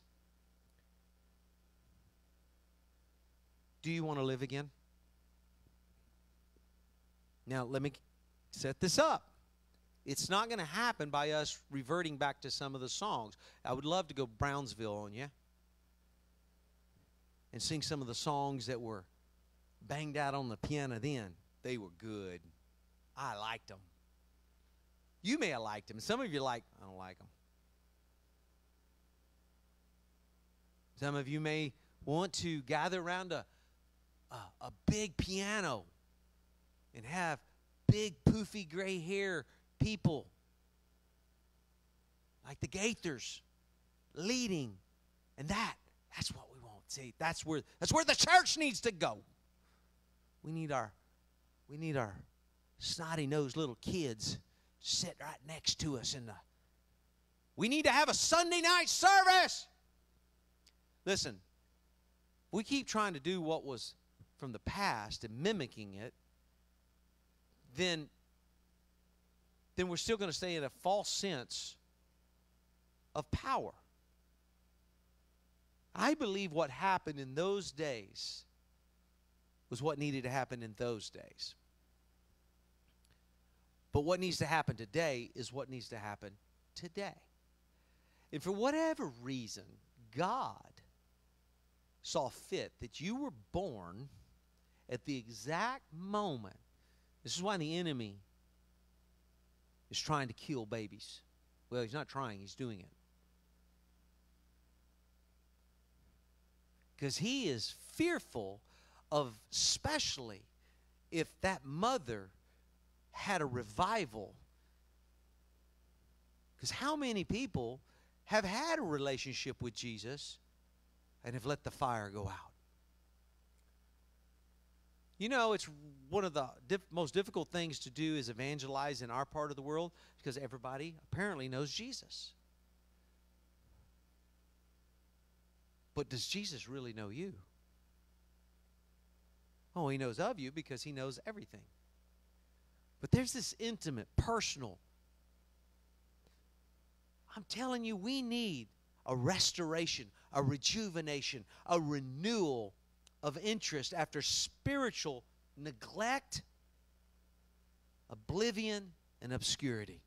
Do you want to live again? Now, let me set this up. It's not going to happen by us reverting back to some of the songs. I would love to go Brownsville on you and sing some of the songs that were banged out on the piano then. They were good. I liked them. You may have liked them. Some of you are like, I don't like them. Some of you may want to gather around a, a, a big piano and have big poofy gray hair people like the Gaithers leading. And that, that's what we want. See, that's where that's where the church needs to go. We need our we need our snotty-nosed little kids sit right next to us in the we need to have a Sunday night service. Listen, we keep trying to do what was from the past and mimicking it, then, then we're still going to stay in a false sense of power. I believe what happened in those days was what needed to happen in those days. But what needs to happen today is what needs to happen today. And for whatever reason, God saw fit that you were born at the exact moment. This is why the enemy is trying to kill babies. Well, he's not trying, he's doing it. Because he is fearful of, especially if that mother had a revival. Because how many people have had a relationship with Jesus and have let the fire go out? You know, it's one of the diff most difficult things to do is evangelize in our part of the world because everybody apparently knows Jesus. But does Jesus really know you? Oh, he knows of you because he knows everything. But there's this intimate, personal. I'm telling you, we need a restoration, a rejuvenation, a renewal of interest after spiritual neglect, oblivion, and obscurity.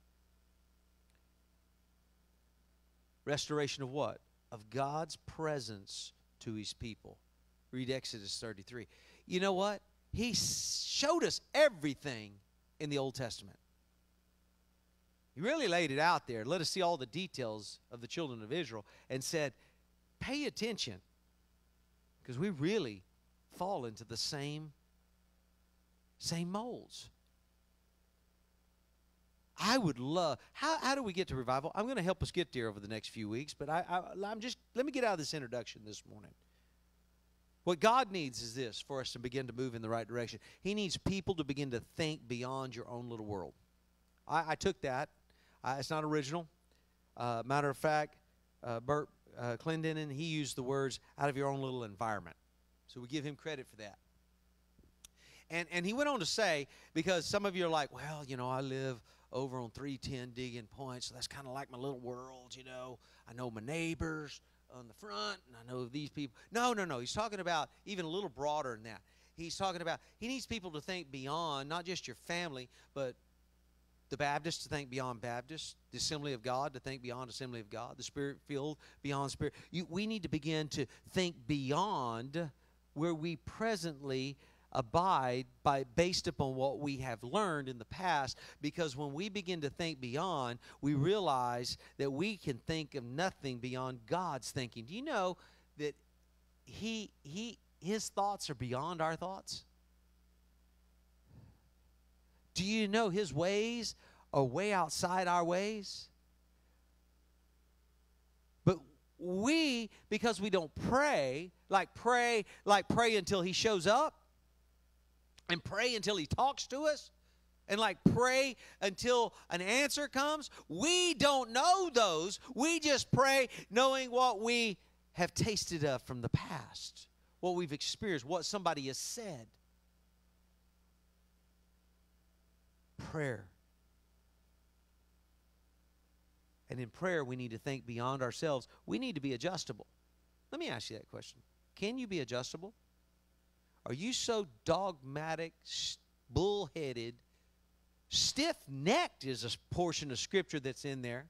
Restoration of what? Of God's presence to his people. Read Exodus thirty-three. You know what? He showed us everything in the Old Testament. He really laid it out there. Let us see all the details of the children of Israel and said, pay attention. Because we really fall into the same, same molds. I would love, how, how do we get to revival? I'm going to help us get there over the next few weeks, but I, I, I'm just, let me get out of this introduction this morning. What God needs is this, for us to begin to move in the right direction. He needs people to begin to think beyond your own little world. I, I took that. I, it's not original. Uh, matter of fact, uh, Bert uh, Clendenin, he used the words out of your own little environment. So we give him credit for that. And, and he went on to say, because some of you are like, well, you know, I live over on three ten Deegan Point, so that's kind of like my little world, you know. I know my neighbors on the front, and I know these people. No, no, no. He's talking about even a little broader than that. He's talking about he needs people to think beyond, not just your family, but the Baptists to think beyond Baptists, the Assembly of God to think beyond Assembly of God, the Spirit-filled beyond Spirit. You, we need to begin to think beyond where we presently abide by based upon what we have learned in the past, because when we begin to think beyond, we realize that we can think of nothing beyond God's thinking. Do you know that he he his thoughts are beyond our thoughts? Do you know his ways are way outside our ways? But we, because we don't pray, like pray, like pray until he shows up, and pray until he talks to us, and like pray until an answer comes. We don't know those. We just pray knowing what we have tasted of from the past, what we've experienced, what somebody has said. Prayer. And in prayer, we need to think beyond ourselves. We need to be adjustable. Let me ask you that question. Can you be adjustable? Are you so dogmatic, bullheaded, Stiff-necked is a portion of Scripture that's in there.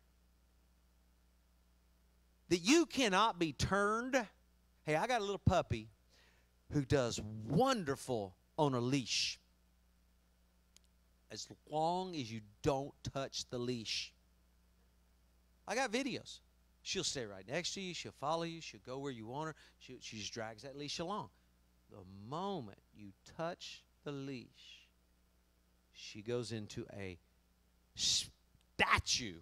That you cannot be turned. Hey, I got a little puppy who does wonderful on a leash. As long as you don't touch the leash. I got videos. She'll stay right next to you. She'll follow you. She'll go where you want her. She, she just drags that leash along. The moment you touch the leash, she goes into a statue.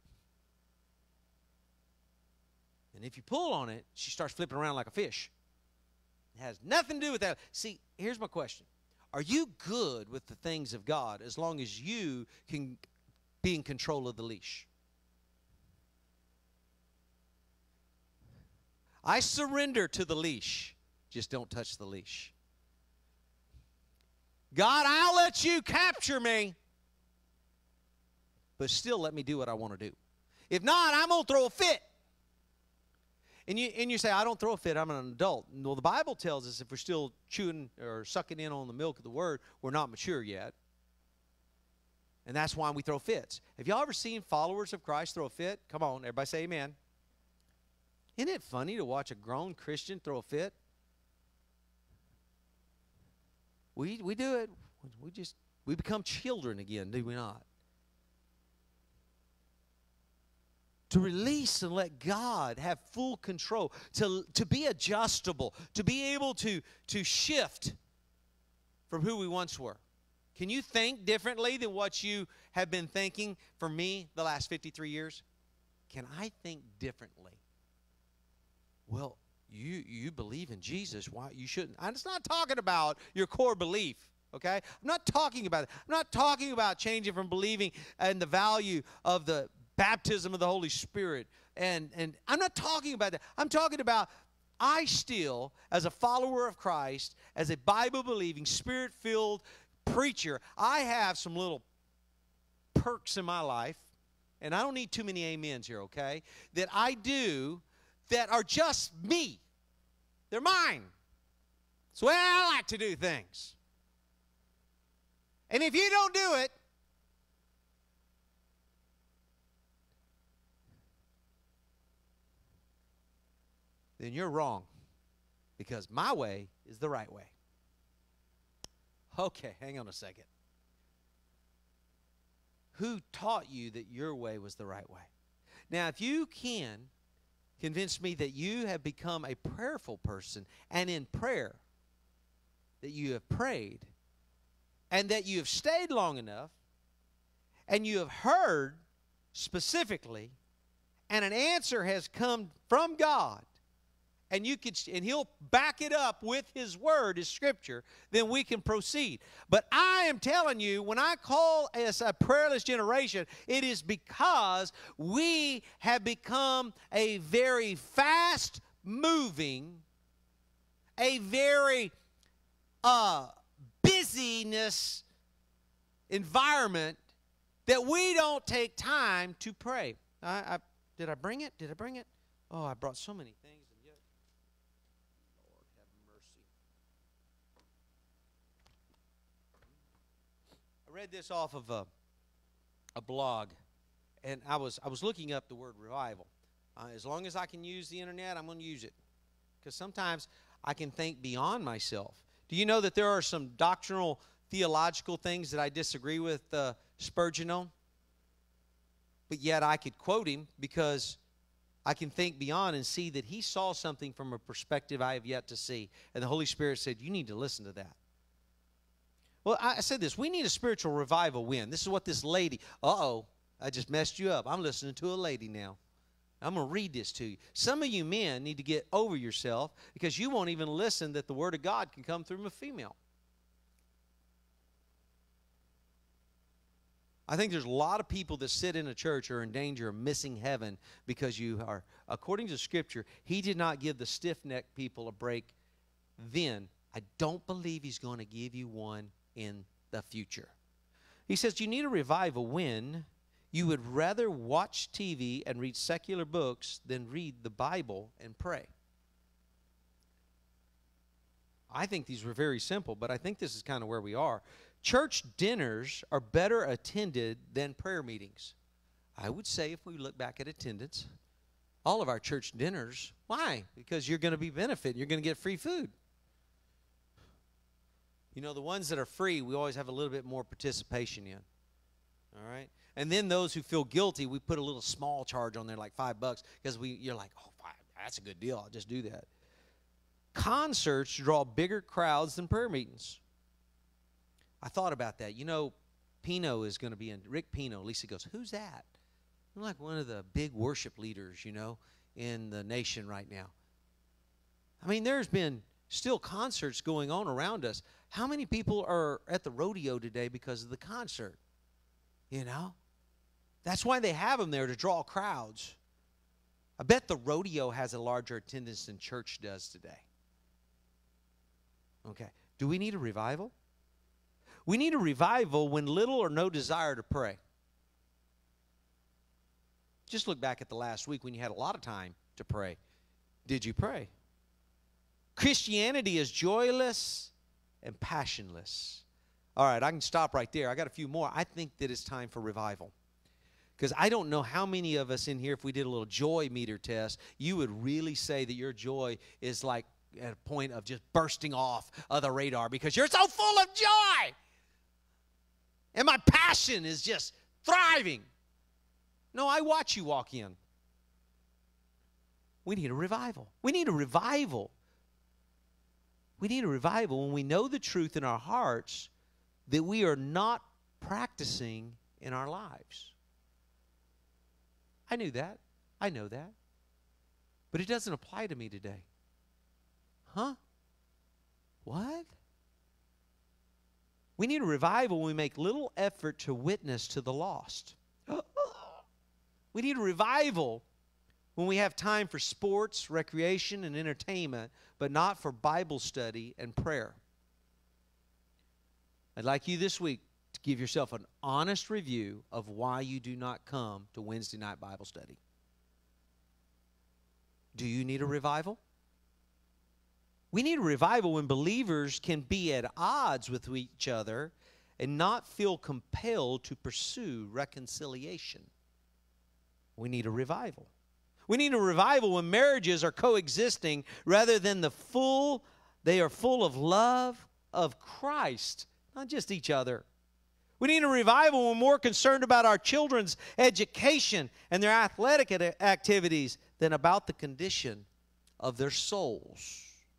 And if you pull on it, she starts flipping around like a fish. It has nothing to do with that. See, here's my question. Are you good with the things of God as long as you can be in control of the leash? I surrender to the leash. Just don't touch the leash. God, I'll let you capture me. But still let me do what I want to do. If not, I'm going to throw a fit. And you, and you say, I don't throw a fit, I'm an adult. Well, the Bible tells us if we're still chewing or sucking in on the milk of the Word, we're not mature yet. And that's why we throw fits. Have y'all ever seen followers of Christ throw a fit? Come on, everybody say amen. Isn't it funny to watch a grown Christian throw a fit? We, we do it. We just, we become children again, do we not? To release and let God have full control, to, to be adjustable, to be able to, to shift from who we once were. Can you think differently than what you have been thinking for me the last fifty-three years? Can I think differently? Well, you, you believe in Jesus. Why you shouldn't? I'm just not talking about your core belief. Okay? I'm not talking about it. I'm not talking about changing from believing in the value of the baptism of the Holy Spirit. And, and I'm not talking about that. I'm talking about I still, as a follower of Christ, as a Bible-believing, Spirit-filled preacher, I have some little perks in my life, and I don't need too many amens here, okay, that I do that are just me. They're mine. It's the way I like to do things. And if you don't do it, then you're wrong, because my way is the right way. Okay, hang on a second. Who taught you that your way was the right way? Now, if you can convince me that you have become a prayerful person, and in prayer, that you have prayed, and that you have stayed long enough, and you have heard specifically, and an answer has come from God, and you could, and He'll back it up with His Word, His Scripture, then we can proceed. But I am telling you, when I call us a prayerless generation, it is because we have become a very fast-moving, a very uh, busyness environment that we don't take time to pray. I, I, did I bring it? Did I bring it? Oh, I brought so many things. I read this off of a, a blog, and I was I was looking up the word revival. Uh, as long as I can use the internet, I'm going to use it, because sometimes I can think beyond myself. Do you know that there are some doctrinal, theological things that I disagree with uh, Spurgeon on? But yet I could quote him because I can think beyond and see that he saw something from a perspective I have yet to see. And the Holy Spirit said, you need to listen to that. Well, I said this. We need a spiritual revival win. This is what this lady, uh-oh, I just messed you up. I'm listening to a lady now. I'm going to read this to you. Some of you men need to get over yourself, because you won't even listen that the Word of God can come through a female. I think there's a lot of people that sit in a church are in danger of missing heaven because you are, according to Scripture, He did not give the stiff-necked people a break then. I don't believe He's going to give you one in the future. He says you need a revival when you would rather watch T V and read secular books than read the Bible and pray. I think these were very simple, but I think this is kind of where we are. church dinners are better attended than prayer meetings. I would say if we look back at attendance, all of our church dinners, why? Because you're going to be benefiting. You're going to get free food. You know, the ones that are free, we always have a little bit more participation in. All right? And then those who feel guilty, we put a little small charge on there, like five bucks, because we you're like, oh, five, that's a good deal. I'll just do that. Concerts draw bigger crowds than prayer meetings. I thought about that. You know, Pino is going to be in, Rick Pino. Lisa goes, who's that? I'm like one of the big worship leaders, you know, in the nation right now. I mean, there's been still concerts going on around us. How many people are at the rodeo today because of the concert? You know? That's why they have them there, to draw crowds. I bet the rodeo has a larger attendance than church does today. Okay. Do we need a revival? We need a revival when little or no desire to pray. Just look back at the last week when you had a lot of time to pray. Did you pray? Christianity is joyless and passionless. All right, I can stop right there. I got a few more. I think that it's time for revival. Because I don't know how many of us in here, if we did a little joy meter test, you would really say that your joy is like at a point of just bursting off of the radar because you're so full of joy. And my passion is just thriving. No, I watch you walk in. We need a revival. We need a revival. We need a revival when we know the truth in our hearts that we are not practicing in our lives. I knew that. I know that. But it doesn't apply to me today. Huh? What? We need a revival when we make little effort to witness to the lost. We need a revival when we have time for sports, recreation, and entertainment, but not for Bible study and prayer. I'd like you this week to give yourself an honest review of why you do not come to Wednesday night Bible study. Do you need a revival? We need a revival when believers can be at odds with each other and not feel compelled to pursue reconciliation. We need a revival. We need a revival when marriages are coexisting rather than the full, they are full of love of Christ, not just each other. We need a revival when we're more concerned about our children's education and their athletic activities than about the condition of their souls.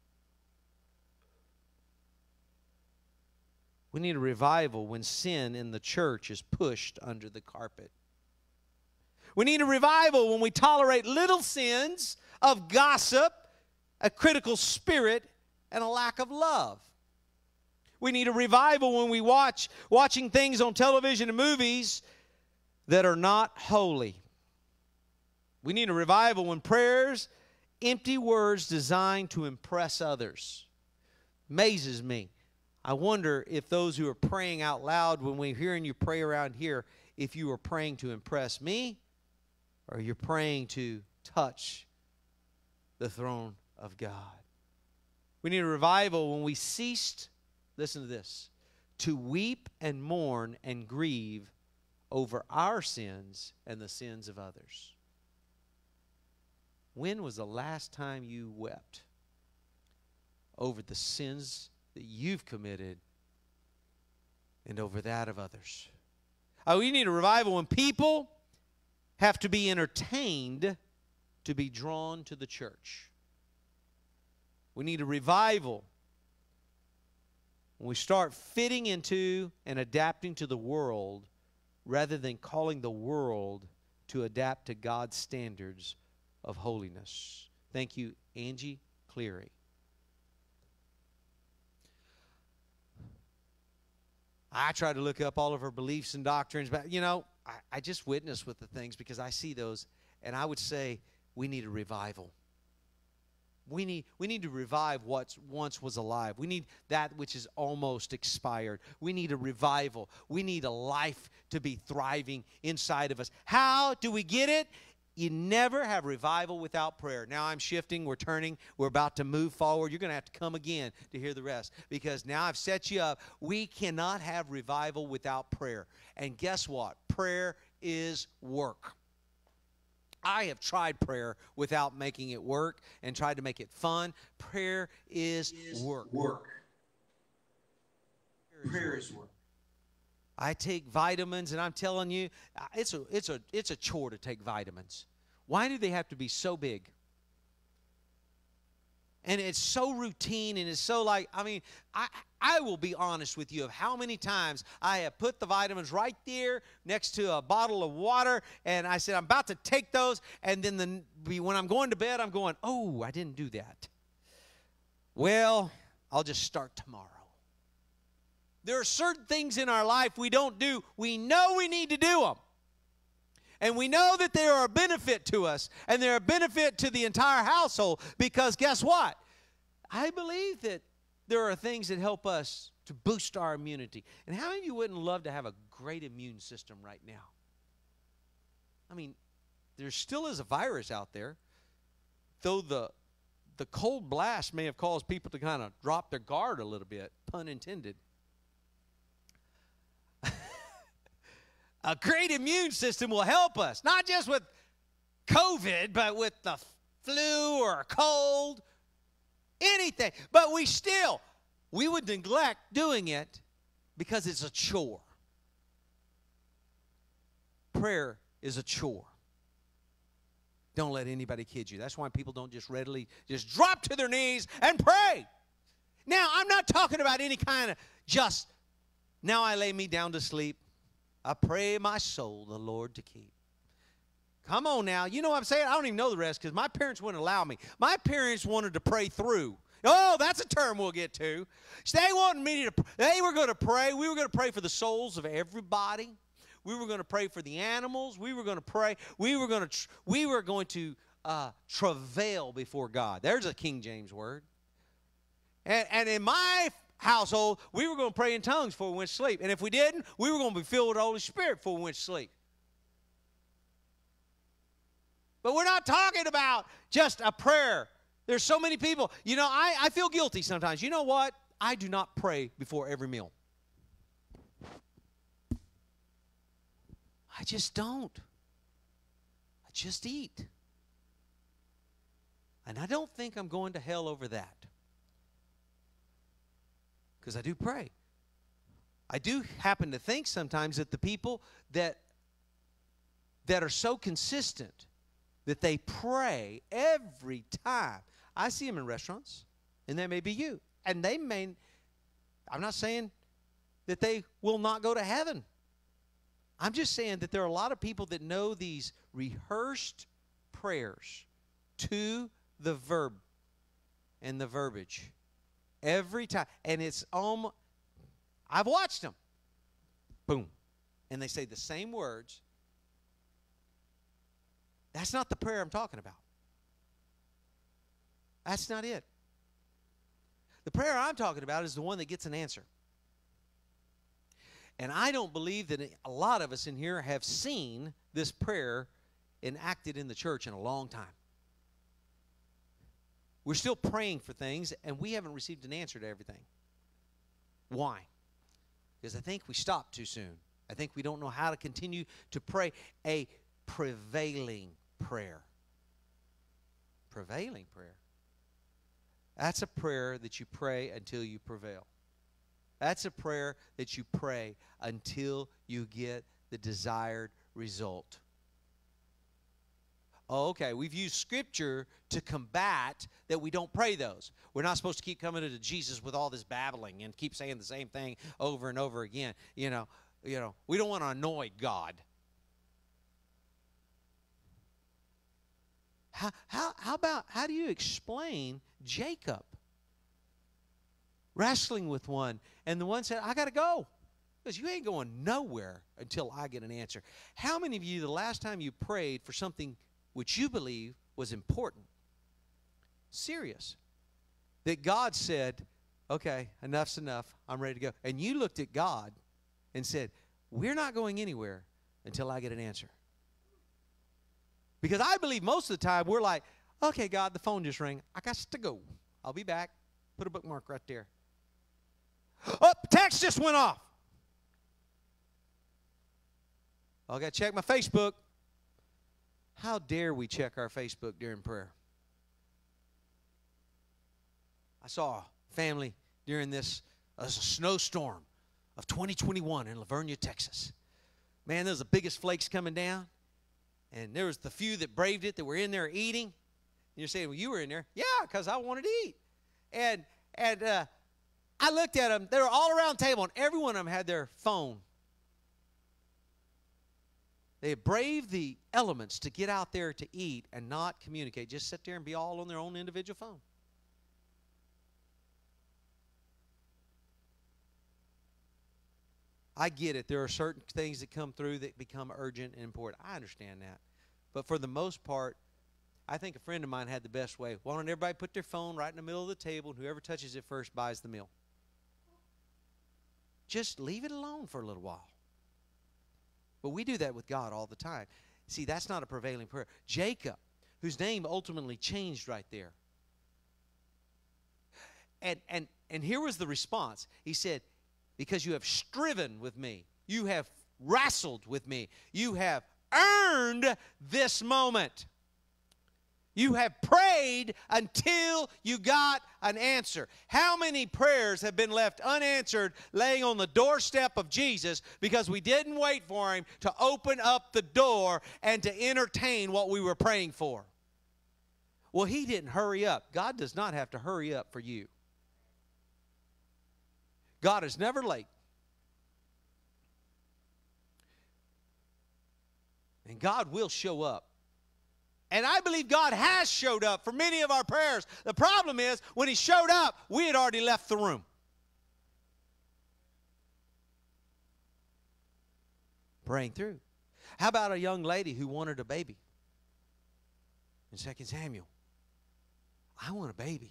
We need a revival when sin in the church is pushed under the carpet. We need a revival when we tolerate little sins of gossip, a critical spirit, and a lack of love. We need a revival when we watch watching things on television and movies that are not holy. We need a revival when prayers, empty words designed to impress others. Amazes me. I wonder if those who are praying out loud, when we're hearing you pray around here, if you are praying to impress me, or you're praying to touch the throne of God. We need a revival when we ceased, listen to this, to weep and mourn and grieve over our sins and the sins of others. When was the last time you wept over the sins that you've committed and over that of others? Oh, we need a revival when people have to be entertained to be drawn to the church. We need a revival when we start fitting into and adapting to the world rather than calling the world to adapt to God's standards of holiness. Thank you, Angie Cleary. I try to look up all of her beliefs and doctrines, but, you know, I, I just witness with the things because I see those, and I would say we need a revival. We need, we need to revive what once was alive. We need that which is almost expired. We need a revival. We need a life to be thriving inside of us. How do we get it? You never have revival without prayer. Now I'm shifting. We're turning. We're about to move forward. You're going to have to come again to hear the rest, because now I've set you up. We cannot have revival without prayer. And guess what? Prayer is work. I have tried prayer without making it work and tried to make it fun. Prayer is, is work. work. Prayer is work. I take vitamins, and I'm telling you, it's a, it's a, it's a chore to take vitamins. Why do they have to be so big? And it's so routine, and it's so like, I mean, I, I will be honest with you of how many times I have put the vitamins right there next to a bottle of water, and I said, I'm about to take those, and then the, when I'm going to bed, I'm going, oh, I didn't do that. Well, I'll just start tomorrow. There are certain things in our life we don't do. We know we need to do them. And we know that they are a benefit to us, and they're a benefit to the entire household, because guess what? I believe that there are things that help us to boost our immunity. And how many of you wouldn't love to have a great immune system right now? I mean, there still is a virus out there, though the, the cold blast may have caused people to kind of drop their guard a little bit, pun intended. A great immune system will help us, not just with COVID, but with the flu or a cold, anything. But we still, we would neglect doing it because it's a chore. Prayer is a chore. Don't let anybody kid you. That's why people don't just readily just drop to their knees and pray. Now, I'm not talking about any kind of just, now I lay me down to sleep. I pray my soul the Lord to keep. Come on now. You know what I'm saying? I don't even know the rest because my parents wouldn't allow me. My parents wanted to pray through. Oh, that's a term we'll get to. So they wanted me to, they were going to pray. We were going to pray for the souls of everybody. We were going to pray for the animals. We were going to pray. We were going to, we were going to uh, travail before God. There's a King James word. And, and in my household, we were going to pray in tongues before we went to sleep. And if we didn't, we were going to be filled with the Holy Spirit before we went to sleep. But we're not talking about just a prayer. There's so many people. You know, I, I feel guilty sometimes. You know what? I do not pray before every meal. I just don't. I just eat. And I don't think I'm going to hell over that. Because I do pray. I do happen to think sometimes that the people that, that are so consistent that they pray every time. I see them in restaurants, and that may be you. And they may, I'm not saying that they will not go to heaven. I'm just saying that there are a lot of people that know these rehearsed prayers to the verb and the verbiage. Every time. And it's almost, I've watched them. Boom. And they say the same words. That's not the prayer I'm talking about. That's not it. The prayer I'm talking about is the one that gets an answer. And I don't believe that a lot of us in here have seen this prayer enacted in the church in a long time. We're still praying for things, and we haven't received an answer to everything. Why? Because I think we stopped too soon. I think we don't know how to continue to pray a prevailing prayer. Prevailing prayer. That's a prayer that you pray until you prevail. That's a prayer that you pray until you get the desired result. Oh, okay, we've used Scripture to combat that we don't pray those. We're not supposed to keep coming to Jesus with all this babbling and keep saying the same thing over and over again. You know, you know, we don't want to annoy God. How, how, how about, how do you explain Jacob wrestling with one, and the one said, I got to go. Because you ain't going nowhere until I get an answer. How many of you, the last time you prayed for something which you believe was important, serious, that God said, okay, enough's enough, I'm ready to go. And you looked at God and said, we're not going anywhere until I get an answer. Because I believe most of the time we're like, okay, God, the phone just rang. I got to go. I'll be back. Put a bookmark right there. Oh, text just went off. I got to check my Facebook. How dare we check our Facebook during prayer? I saw a family during this uh, snowstorm of twenty twenty-one in Lavernia, Texas. Man, there was the biggest flakes coming down. And there was the few that braved it that were in there eating. And you're saying, well, you were in there. Yeah, because I wanted to eat. And, and uh, I looked at them. They were all around the table, and every one of them had their phone. They braved the elements to get out there to eat and not communicate. Just sit there and be all on their own individual phone. I get it. There are certain things that come through that become urgent and important. I understand that. But for the most part, I think a friend of mine had the best way. Why don't everybody put their phone right in the middle of the table, and whoever touches it first buys the meal? Just leave it alone for a little while. But we do that with God all the time. See, that's not a prevailing prayer. Jacob, whose name ultimately changed right there. And, and, and here was the response. He said, because you have striven with me. You have wrestled with me. You have earned this moment. You have prayed until you got an answer. How many prayers have been left unanswered laying on the doorstep of Jesus because we didn't wait for Him to open up the door and to entertain what we were praying for? Well, He didn't hurry up. God does not have to hurry up for you. God is never late. And God will show up. And I believe God has showed up for many of our prayers. The problem is, when He showed up, we had already left the room. Praying through. How about a young lady who wanted a baby? In Second Samuel. I want a baby.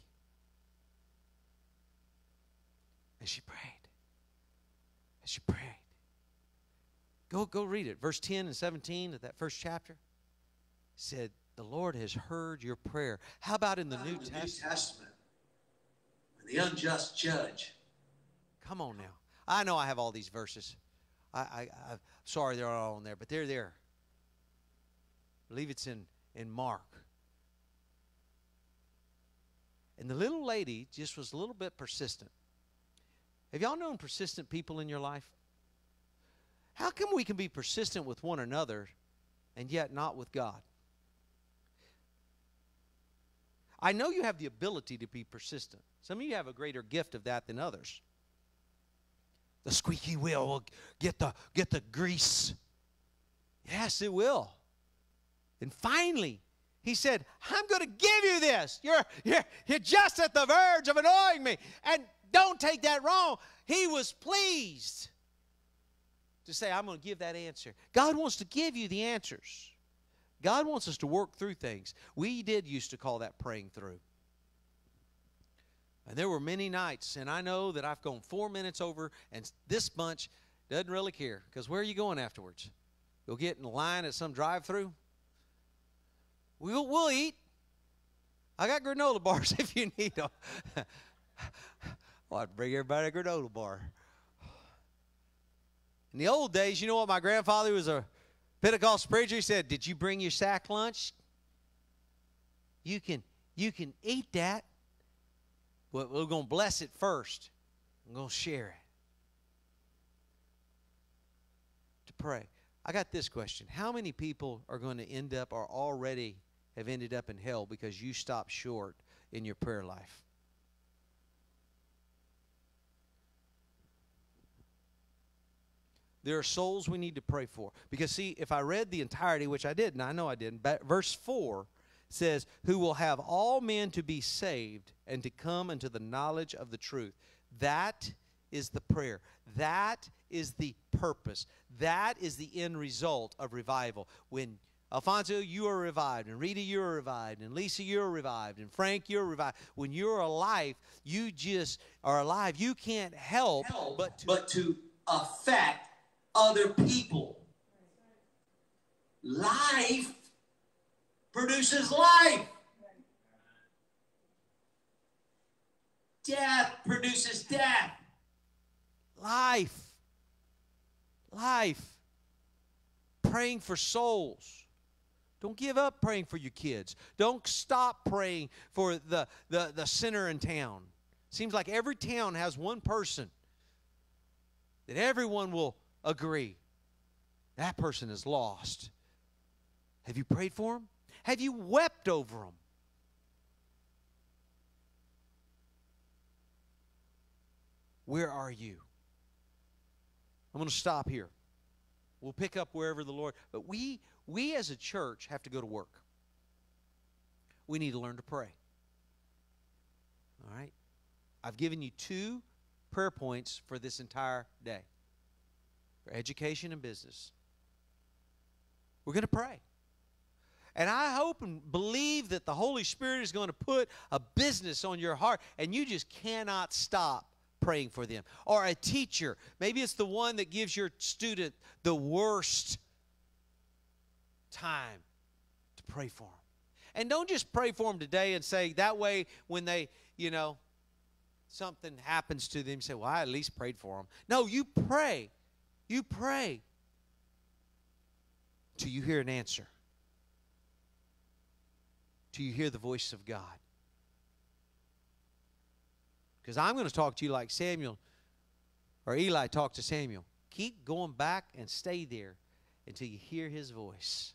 And she prayed. And she prayed. Go, go read it. Verse ten and seventeen of that first chapter said, the Lord has heard your prayer. How about in the, New, in the Testament? New Testament? When the unjust judge. Come on now. I know I have all these verses. I, I, I'm sorry they're all on there, but they're there. I believe it's in, in Mark. And the little lady just was a little bit persistent. Have y'all known persistent people in your life? How come we can be persistent with one another and yet not with God? I know you have the ability to be persistent. Some of you have a greater gift of that than others. The squeaky wheel will get the, get the grease. Yes, it will. And finally, He said, I'm going to give you this. You're, you're, you're just at the verge of annoying me. And don't take that wrong. He was pleased to say, I'm going to give that answer. God wants to give you the answers. God wants us to work through things. We did used to call that praying through. And there were many nights, and I know that I've gone four minutes over, and this bunch doesn't really care. Because where are you going afterwards? You'll get in line at some drive-thru? We'll, we'll eat. I got granola bars if you need them. Well, I'd bring everybody a granola bar. In the old days, you know what? My grandfather was a Pentecostal preacher. He said, did you bring your sack lunch? You can, you can eat that, but we're going to bless it first. I'm going to share it. To pray. I got this question. How many people are going to end up or already have ended up in hell because you stopped short in your prayer life? There are souls we need to pray for. Because, see, if I read the entirety, which I did, and I know I didn't, but verse four says, who will have all men to be saved and to come into the knowledge of the truth. That is the prayer. That is the purpose. That is the end result of revival. When Alfonso, you are revived, and Rita, you are revived, and Lisa, you are revived, and Frank, you're revived. When you're alive, you just are alive. You can't help, help but to, but to affect other people. Life produces life. Death produces death. Life. Life. Praying for souls. Don't give up praying for your kids. Don't stop praying for the, the, the sinner in town. Seems like every town has one person that everyone will agree that person is lost. Have you prayed for them? Have you wept over them? Where are you? I'm going to stop here. We'll pick up wherever the Lord, but we we as a church have to go to work. We need to learn to pray. All right? I've given you two prayer points for this entire day. For education and business. We're going to pray. And I hope and believe that the Holy Spirit is going to put a business on your heart, and you just cannot stop praying for them. Or a teacher. Maybe it's the one that gives your student the worst time to pray for them. And don't just pray for them today and say, that way when they, you know, something happens to them, say, well, I at least prayed for them. No, you pray. You pray till you hear an answer. Till you hear the voice of God. Because I'm going to talk to you like Samuel or Eli talked to Samuel. Keep going back and stay there until you hear his voice.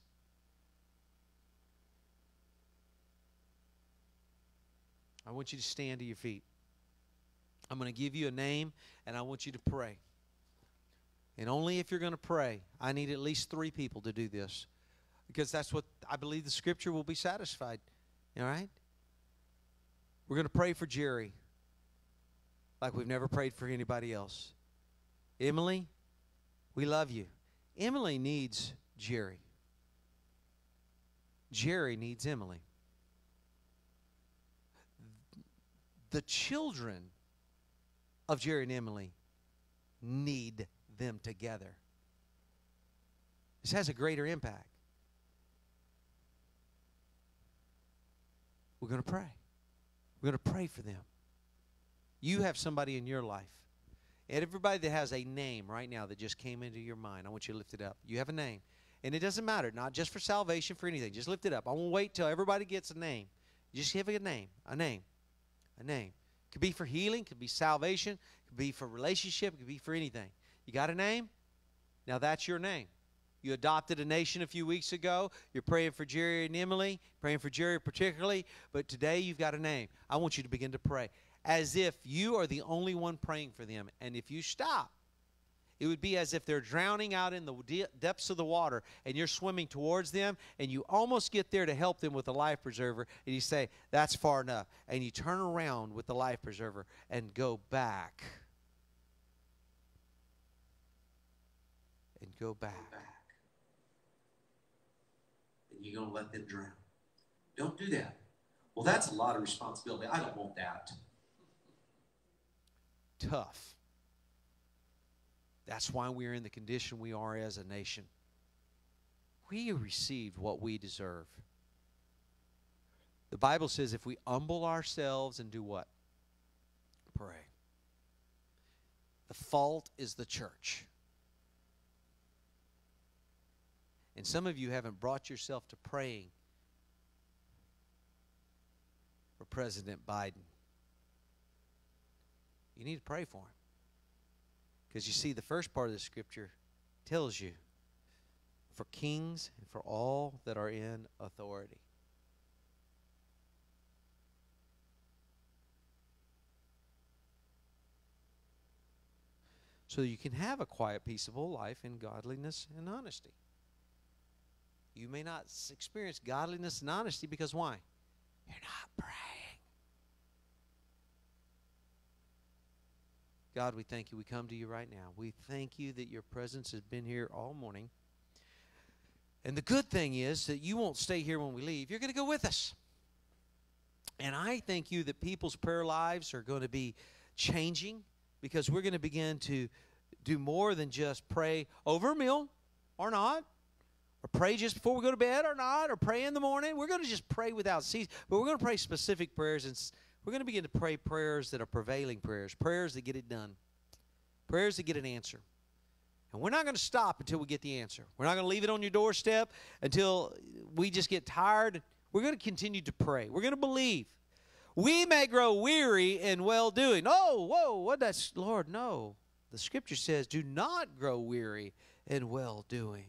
I want you to stand to your feet. I'm going to give you a name, and I want you to pray. And only if you're going to pray, I need at least three people to do this. Because that's what I believe the Scripture will be satisfied. All right? We're going to pray for Jerry like we've never prayed for anybody else. Emily, we love you. Emily needs Jerry. Jerry needs Emily. The children of Jerry and Emily need them together. This has a greater impact. We're going to pray. We're going to pray for them. You have somebody in your life. And everybody that has a name right now that just came into your mind, I want you to lift it up. You have a name. And it doesn't matter, not just for salvation, for anything. Just lift it up. I won't wait till everybody gets a name. Just give it a name. A name. A name. It could be for healing. It could be salvation. It could be for relationship. It could be for anything. You got a name? Now that's your name. You adopted a nation a few weeks ago. You're praying for Jerry and Emily. Praying for Jerry particularly. But today you've got a name. I want you to begin to pray as if you are the only one praying for them. And if you stop, it would be as if they're drowning out in the de- depths of the water, and you're swimming towards them, and you almost get there to help them with the life preserver, and you say, that's far enough. And you turn around with the life preserver and go back. And go back. Go back. And you're going to let them drown. Don't do that. Well, that's a lot of responsibility. I don't want that. Tough. That's why we're in the condition we are as a nation. We received what we deserve. The Bible says if we humble ourselves and do what? Pray. The fault is the church. And some of you haven't brought yourself to praying for President Biden. You need to pray for him. Because you see, the first part of the Scripture tells you, for kings and for all that are in authority. So you can have a quiet, peaceable life in godliness and honesty. You may not experience godliness and honesty because why? You're not praying. God, we thank you. We come to you right now. We thank you that your presence has been here all morning. And the good thing is that you won't stay here when we leave. You're going to go with us. And I thank you that people's prayer lives are going to be changing because we're going to begin to do more than just pray over a meal or not, or pray just before we go to bed or not, or pray in the morning. We're going to just pray without cease, but we're going to pray specific prayers, and we're going to begin to pray prayers that are prevailing prayers, prayers that get it done, prayers that get an answer. And we're not going to stop until we get the answer. We're not going to leave it on your doorstep until we just get tired. We're going to continue to pray. We're going to believe. We may grow weary in well-doing. Oh, whoa, what that's, Lord, no. The Scripture says, do not grow weary in well-doing.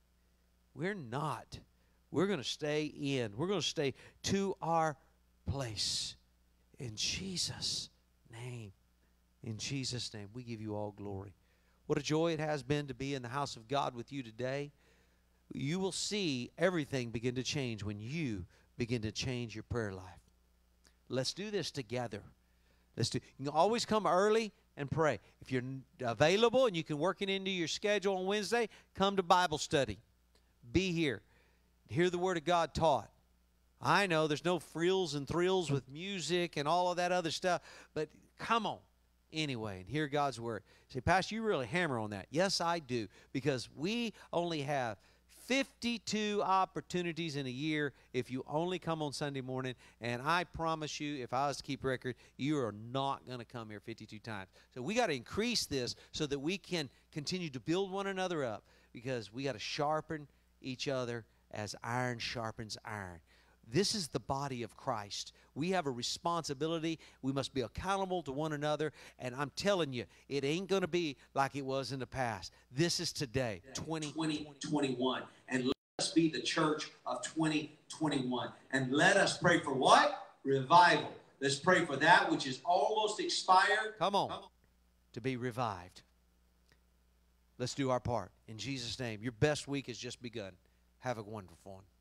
We're not. We're going to stay in. We're going to stay to our place. In Jesus' name. In Jesus' name, we give you all glory. What a joy it has been to be in the house of God with you today. You will see everything begin to change when you begin to change your prayer life. Let's do this together. Let's do. You can always come early and pray. If you're available and you can work it into your schedule on Wednesday, come to Bible study. Be here. Hear the Word of God taught. I know there's no frills and thrills with music and all of that other stuff, but come on anyway and hear God's Word. Say, Pastor, you really hammer on that. Yes, I do, because we only have fifty-two opportunities in a year if you only come on Sunday morning, and I promise you, if I was to keep record, you are not going to come here fifty-two times. So we got to increase this so that we can continue to build one another up, because we got to sharpen each other as iron sharpens iron. This is the body of Christ. We have a responsibility. We must be accountable to one another. And I'm telling you, it ain't going to be like it was in the past. This is today, twenty twenty-one. And let us be the church of twenty twenty-one. And let us pray for what? Revival. Let's pray for that which is almost expired. Come on. Come on. To be revived. Let's do our part. In Jesus' name. Your best week has just begun. Have a wonderful one.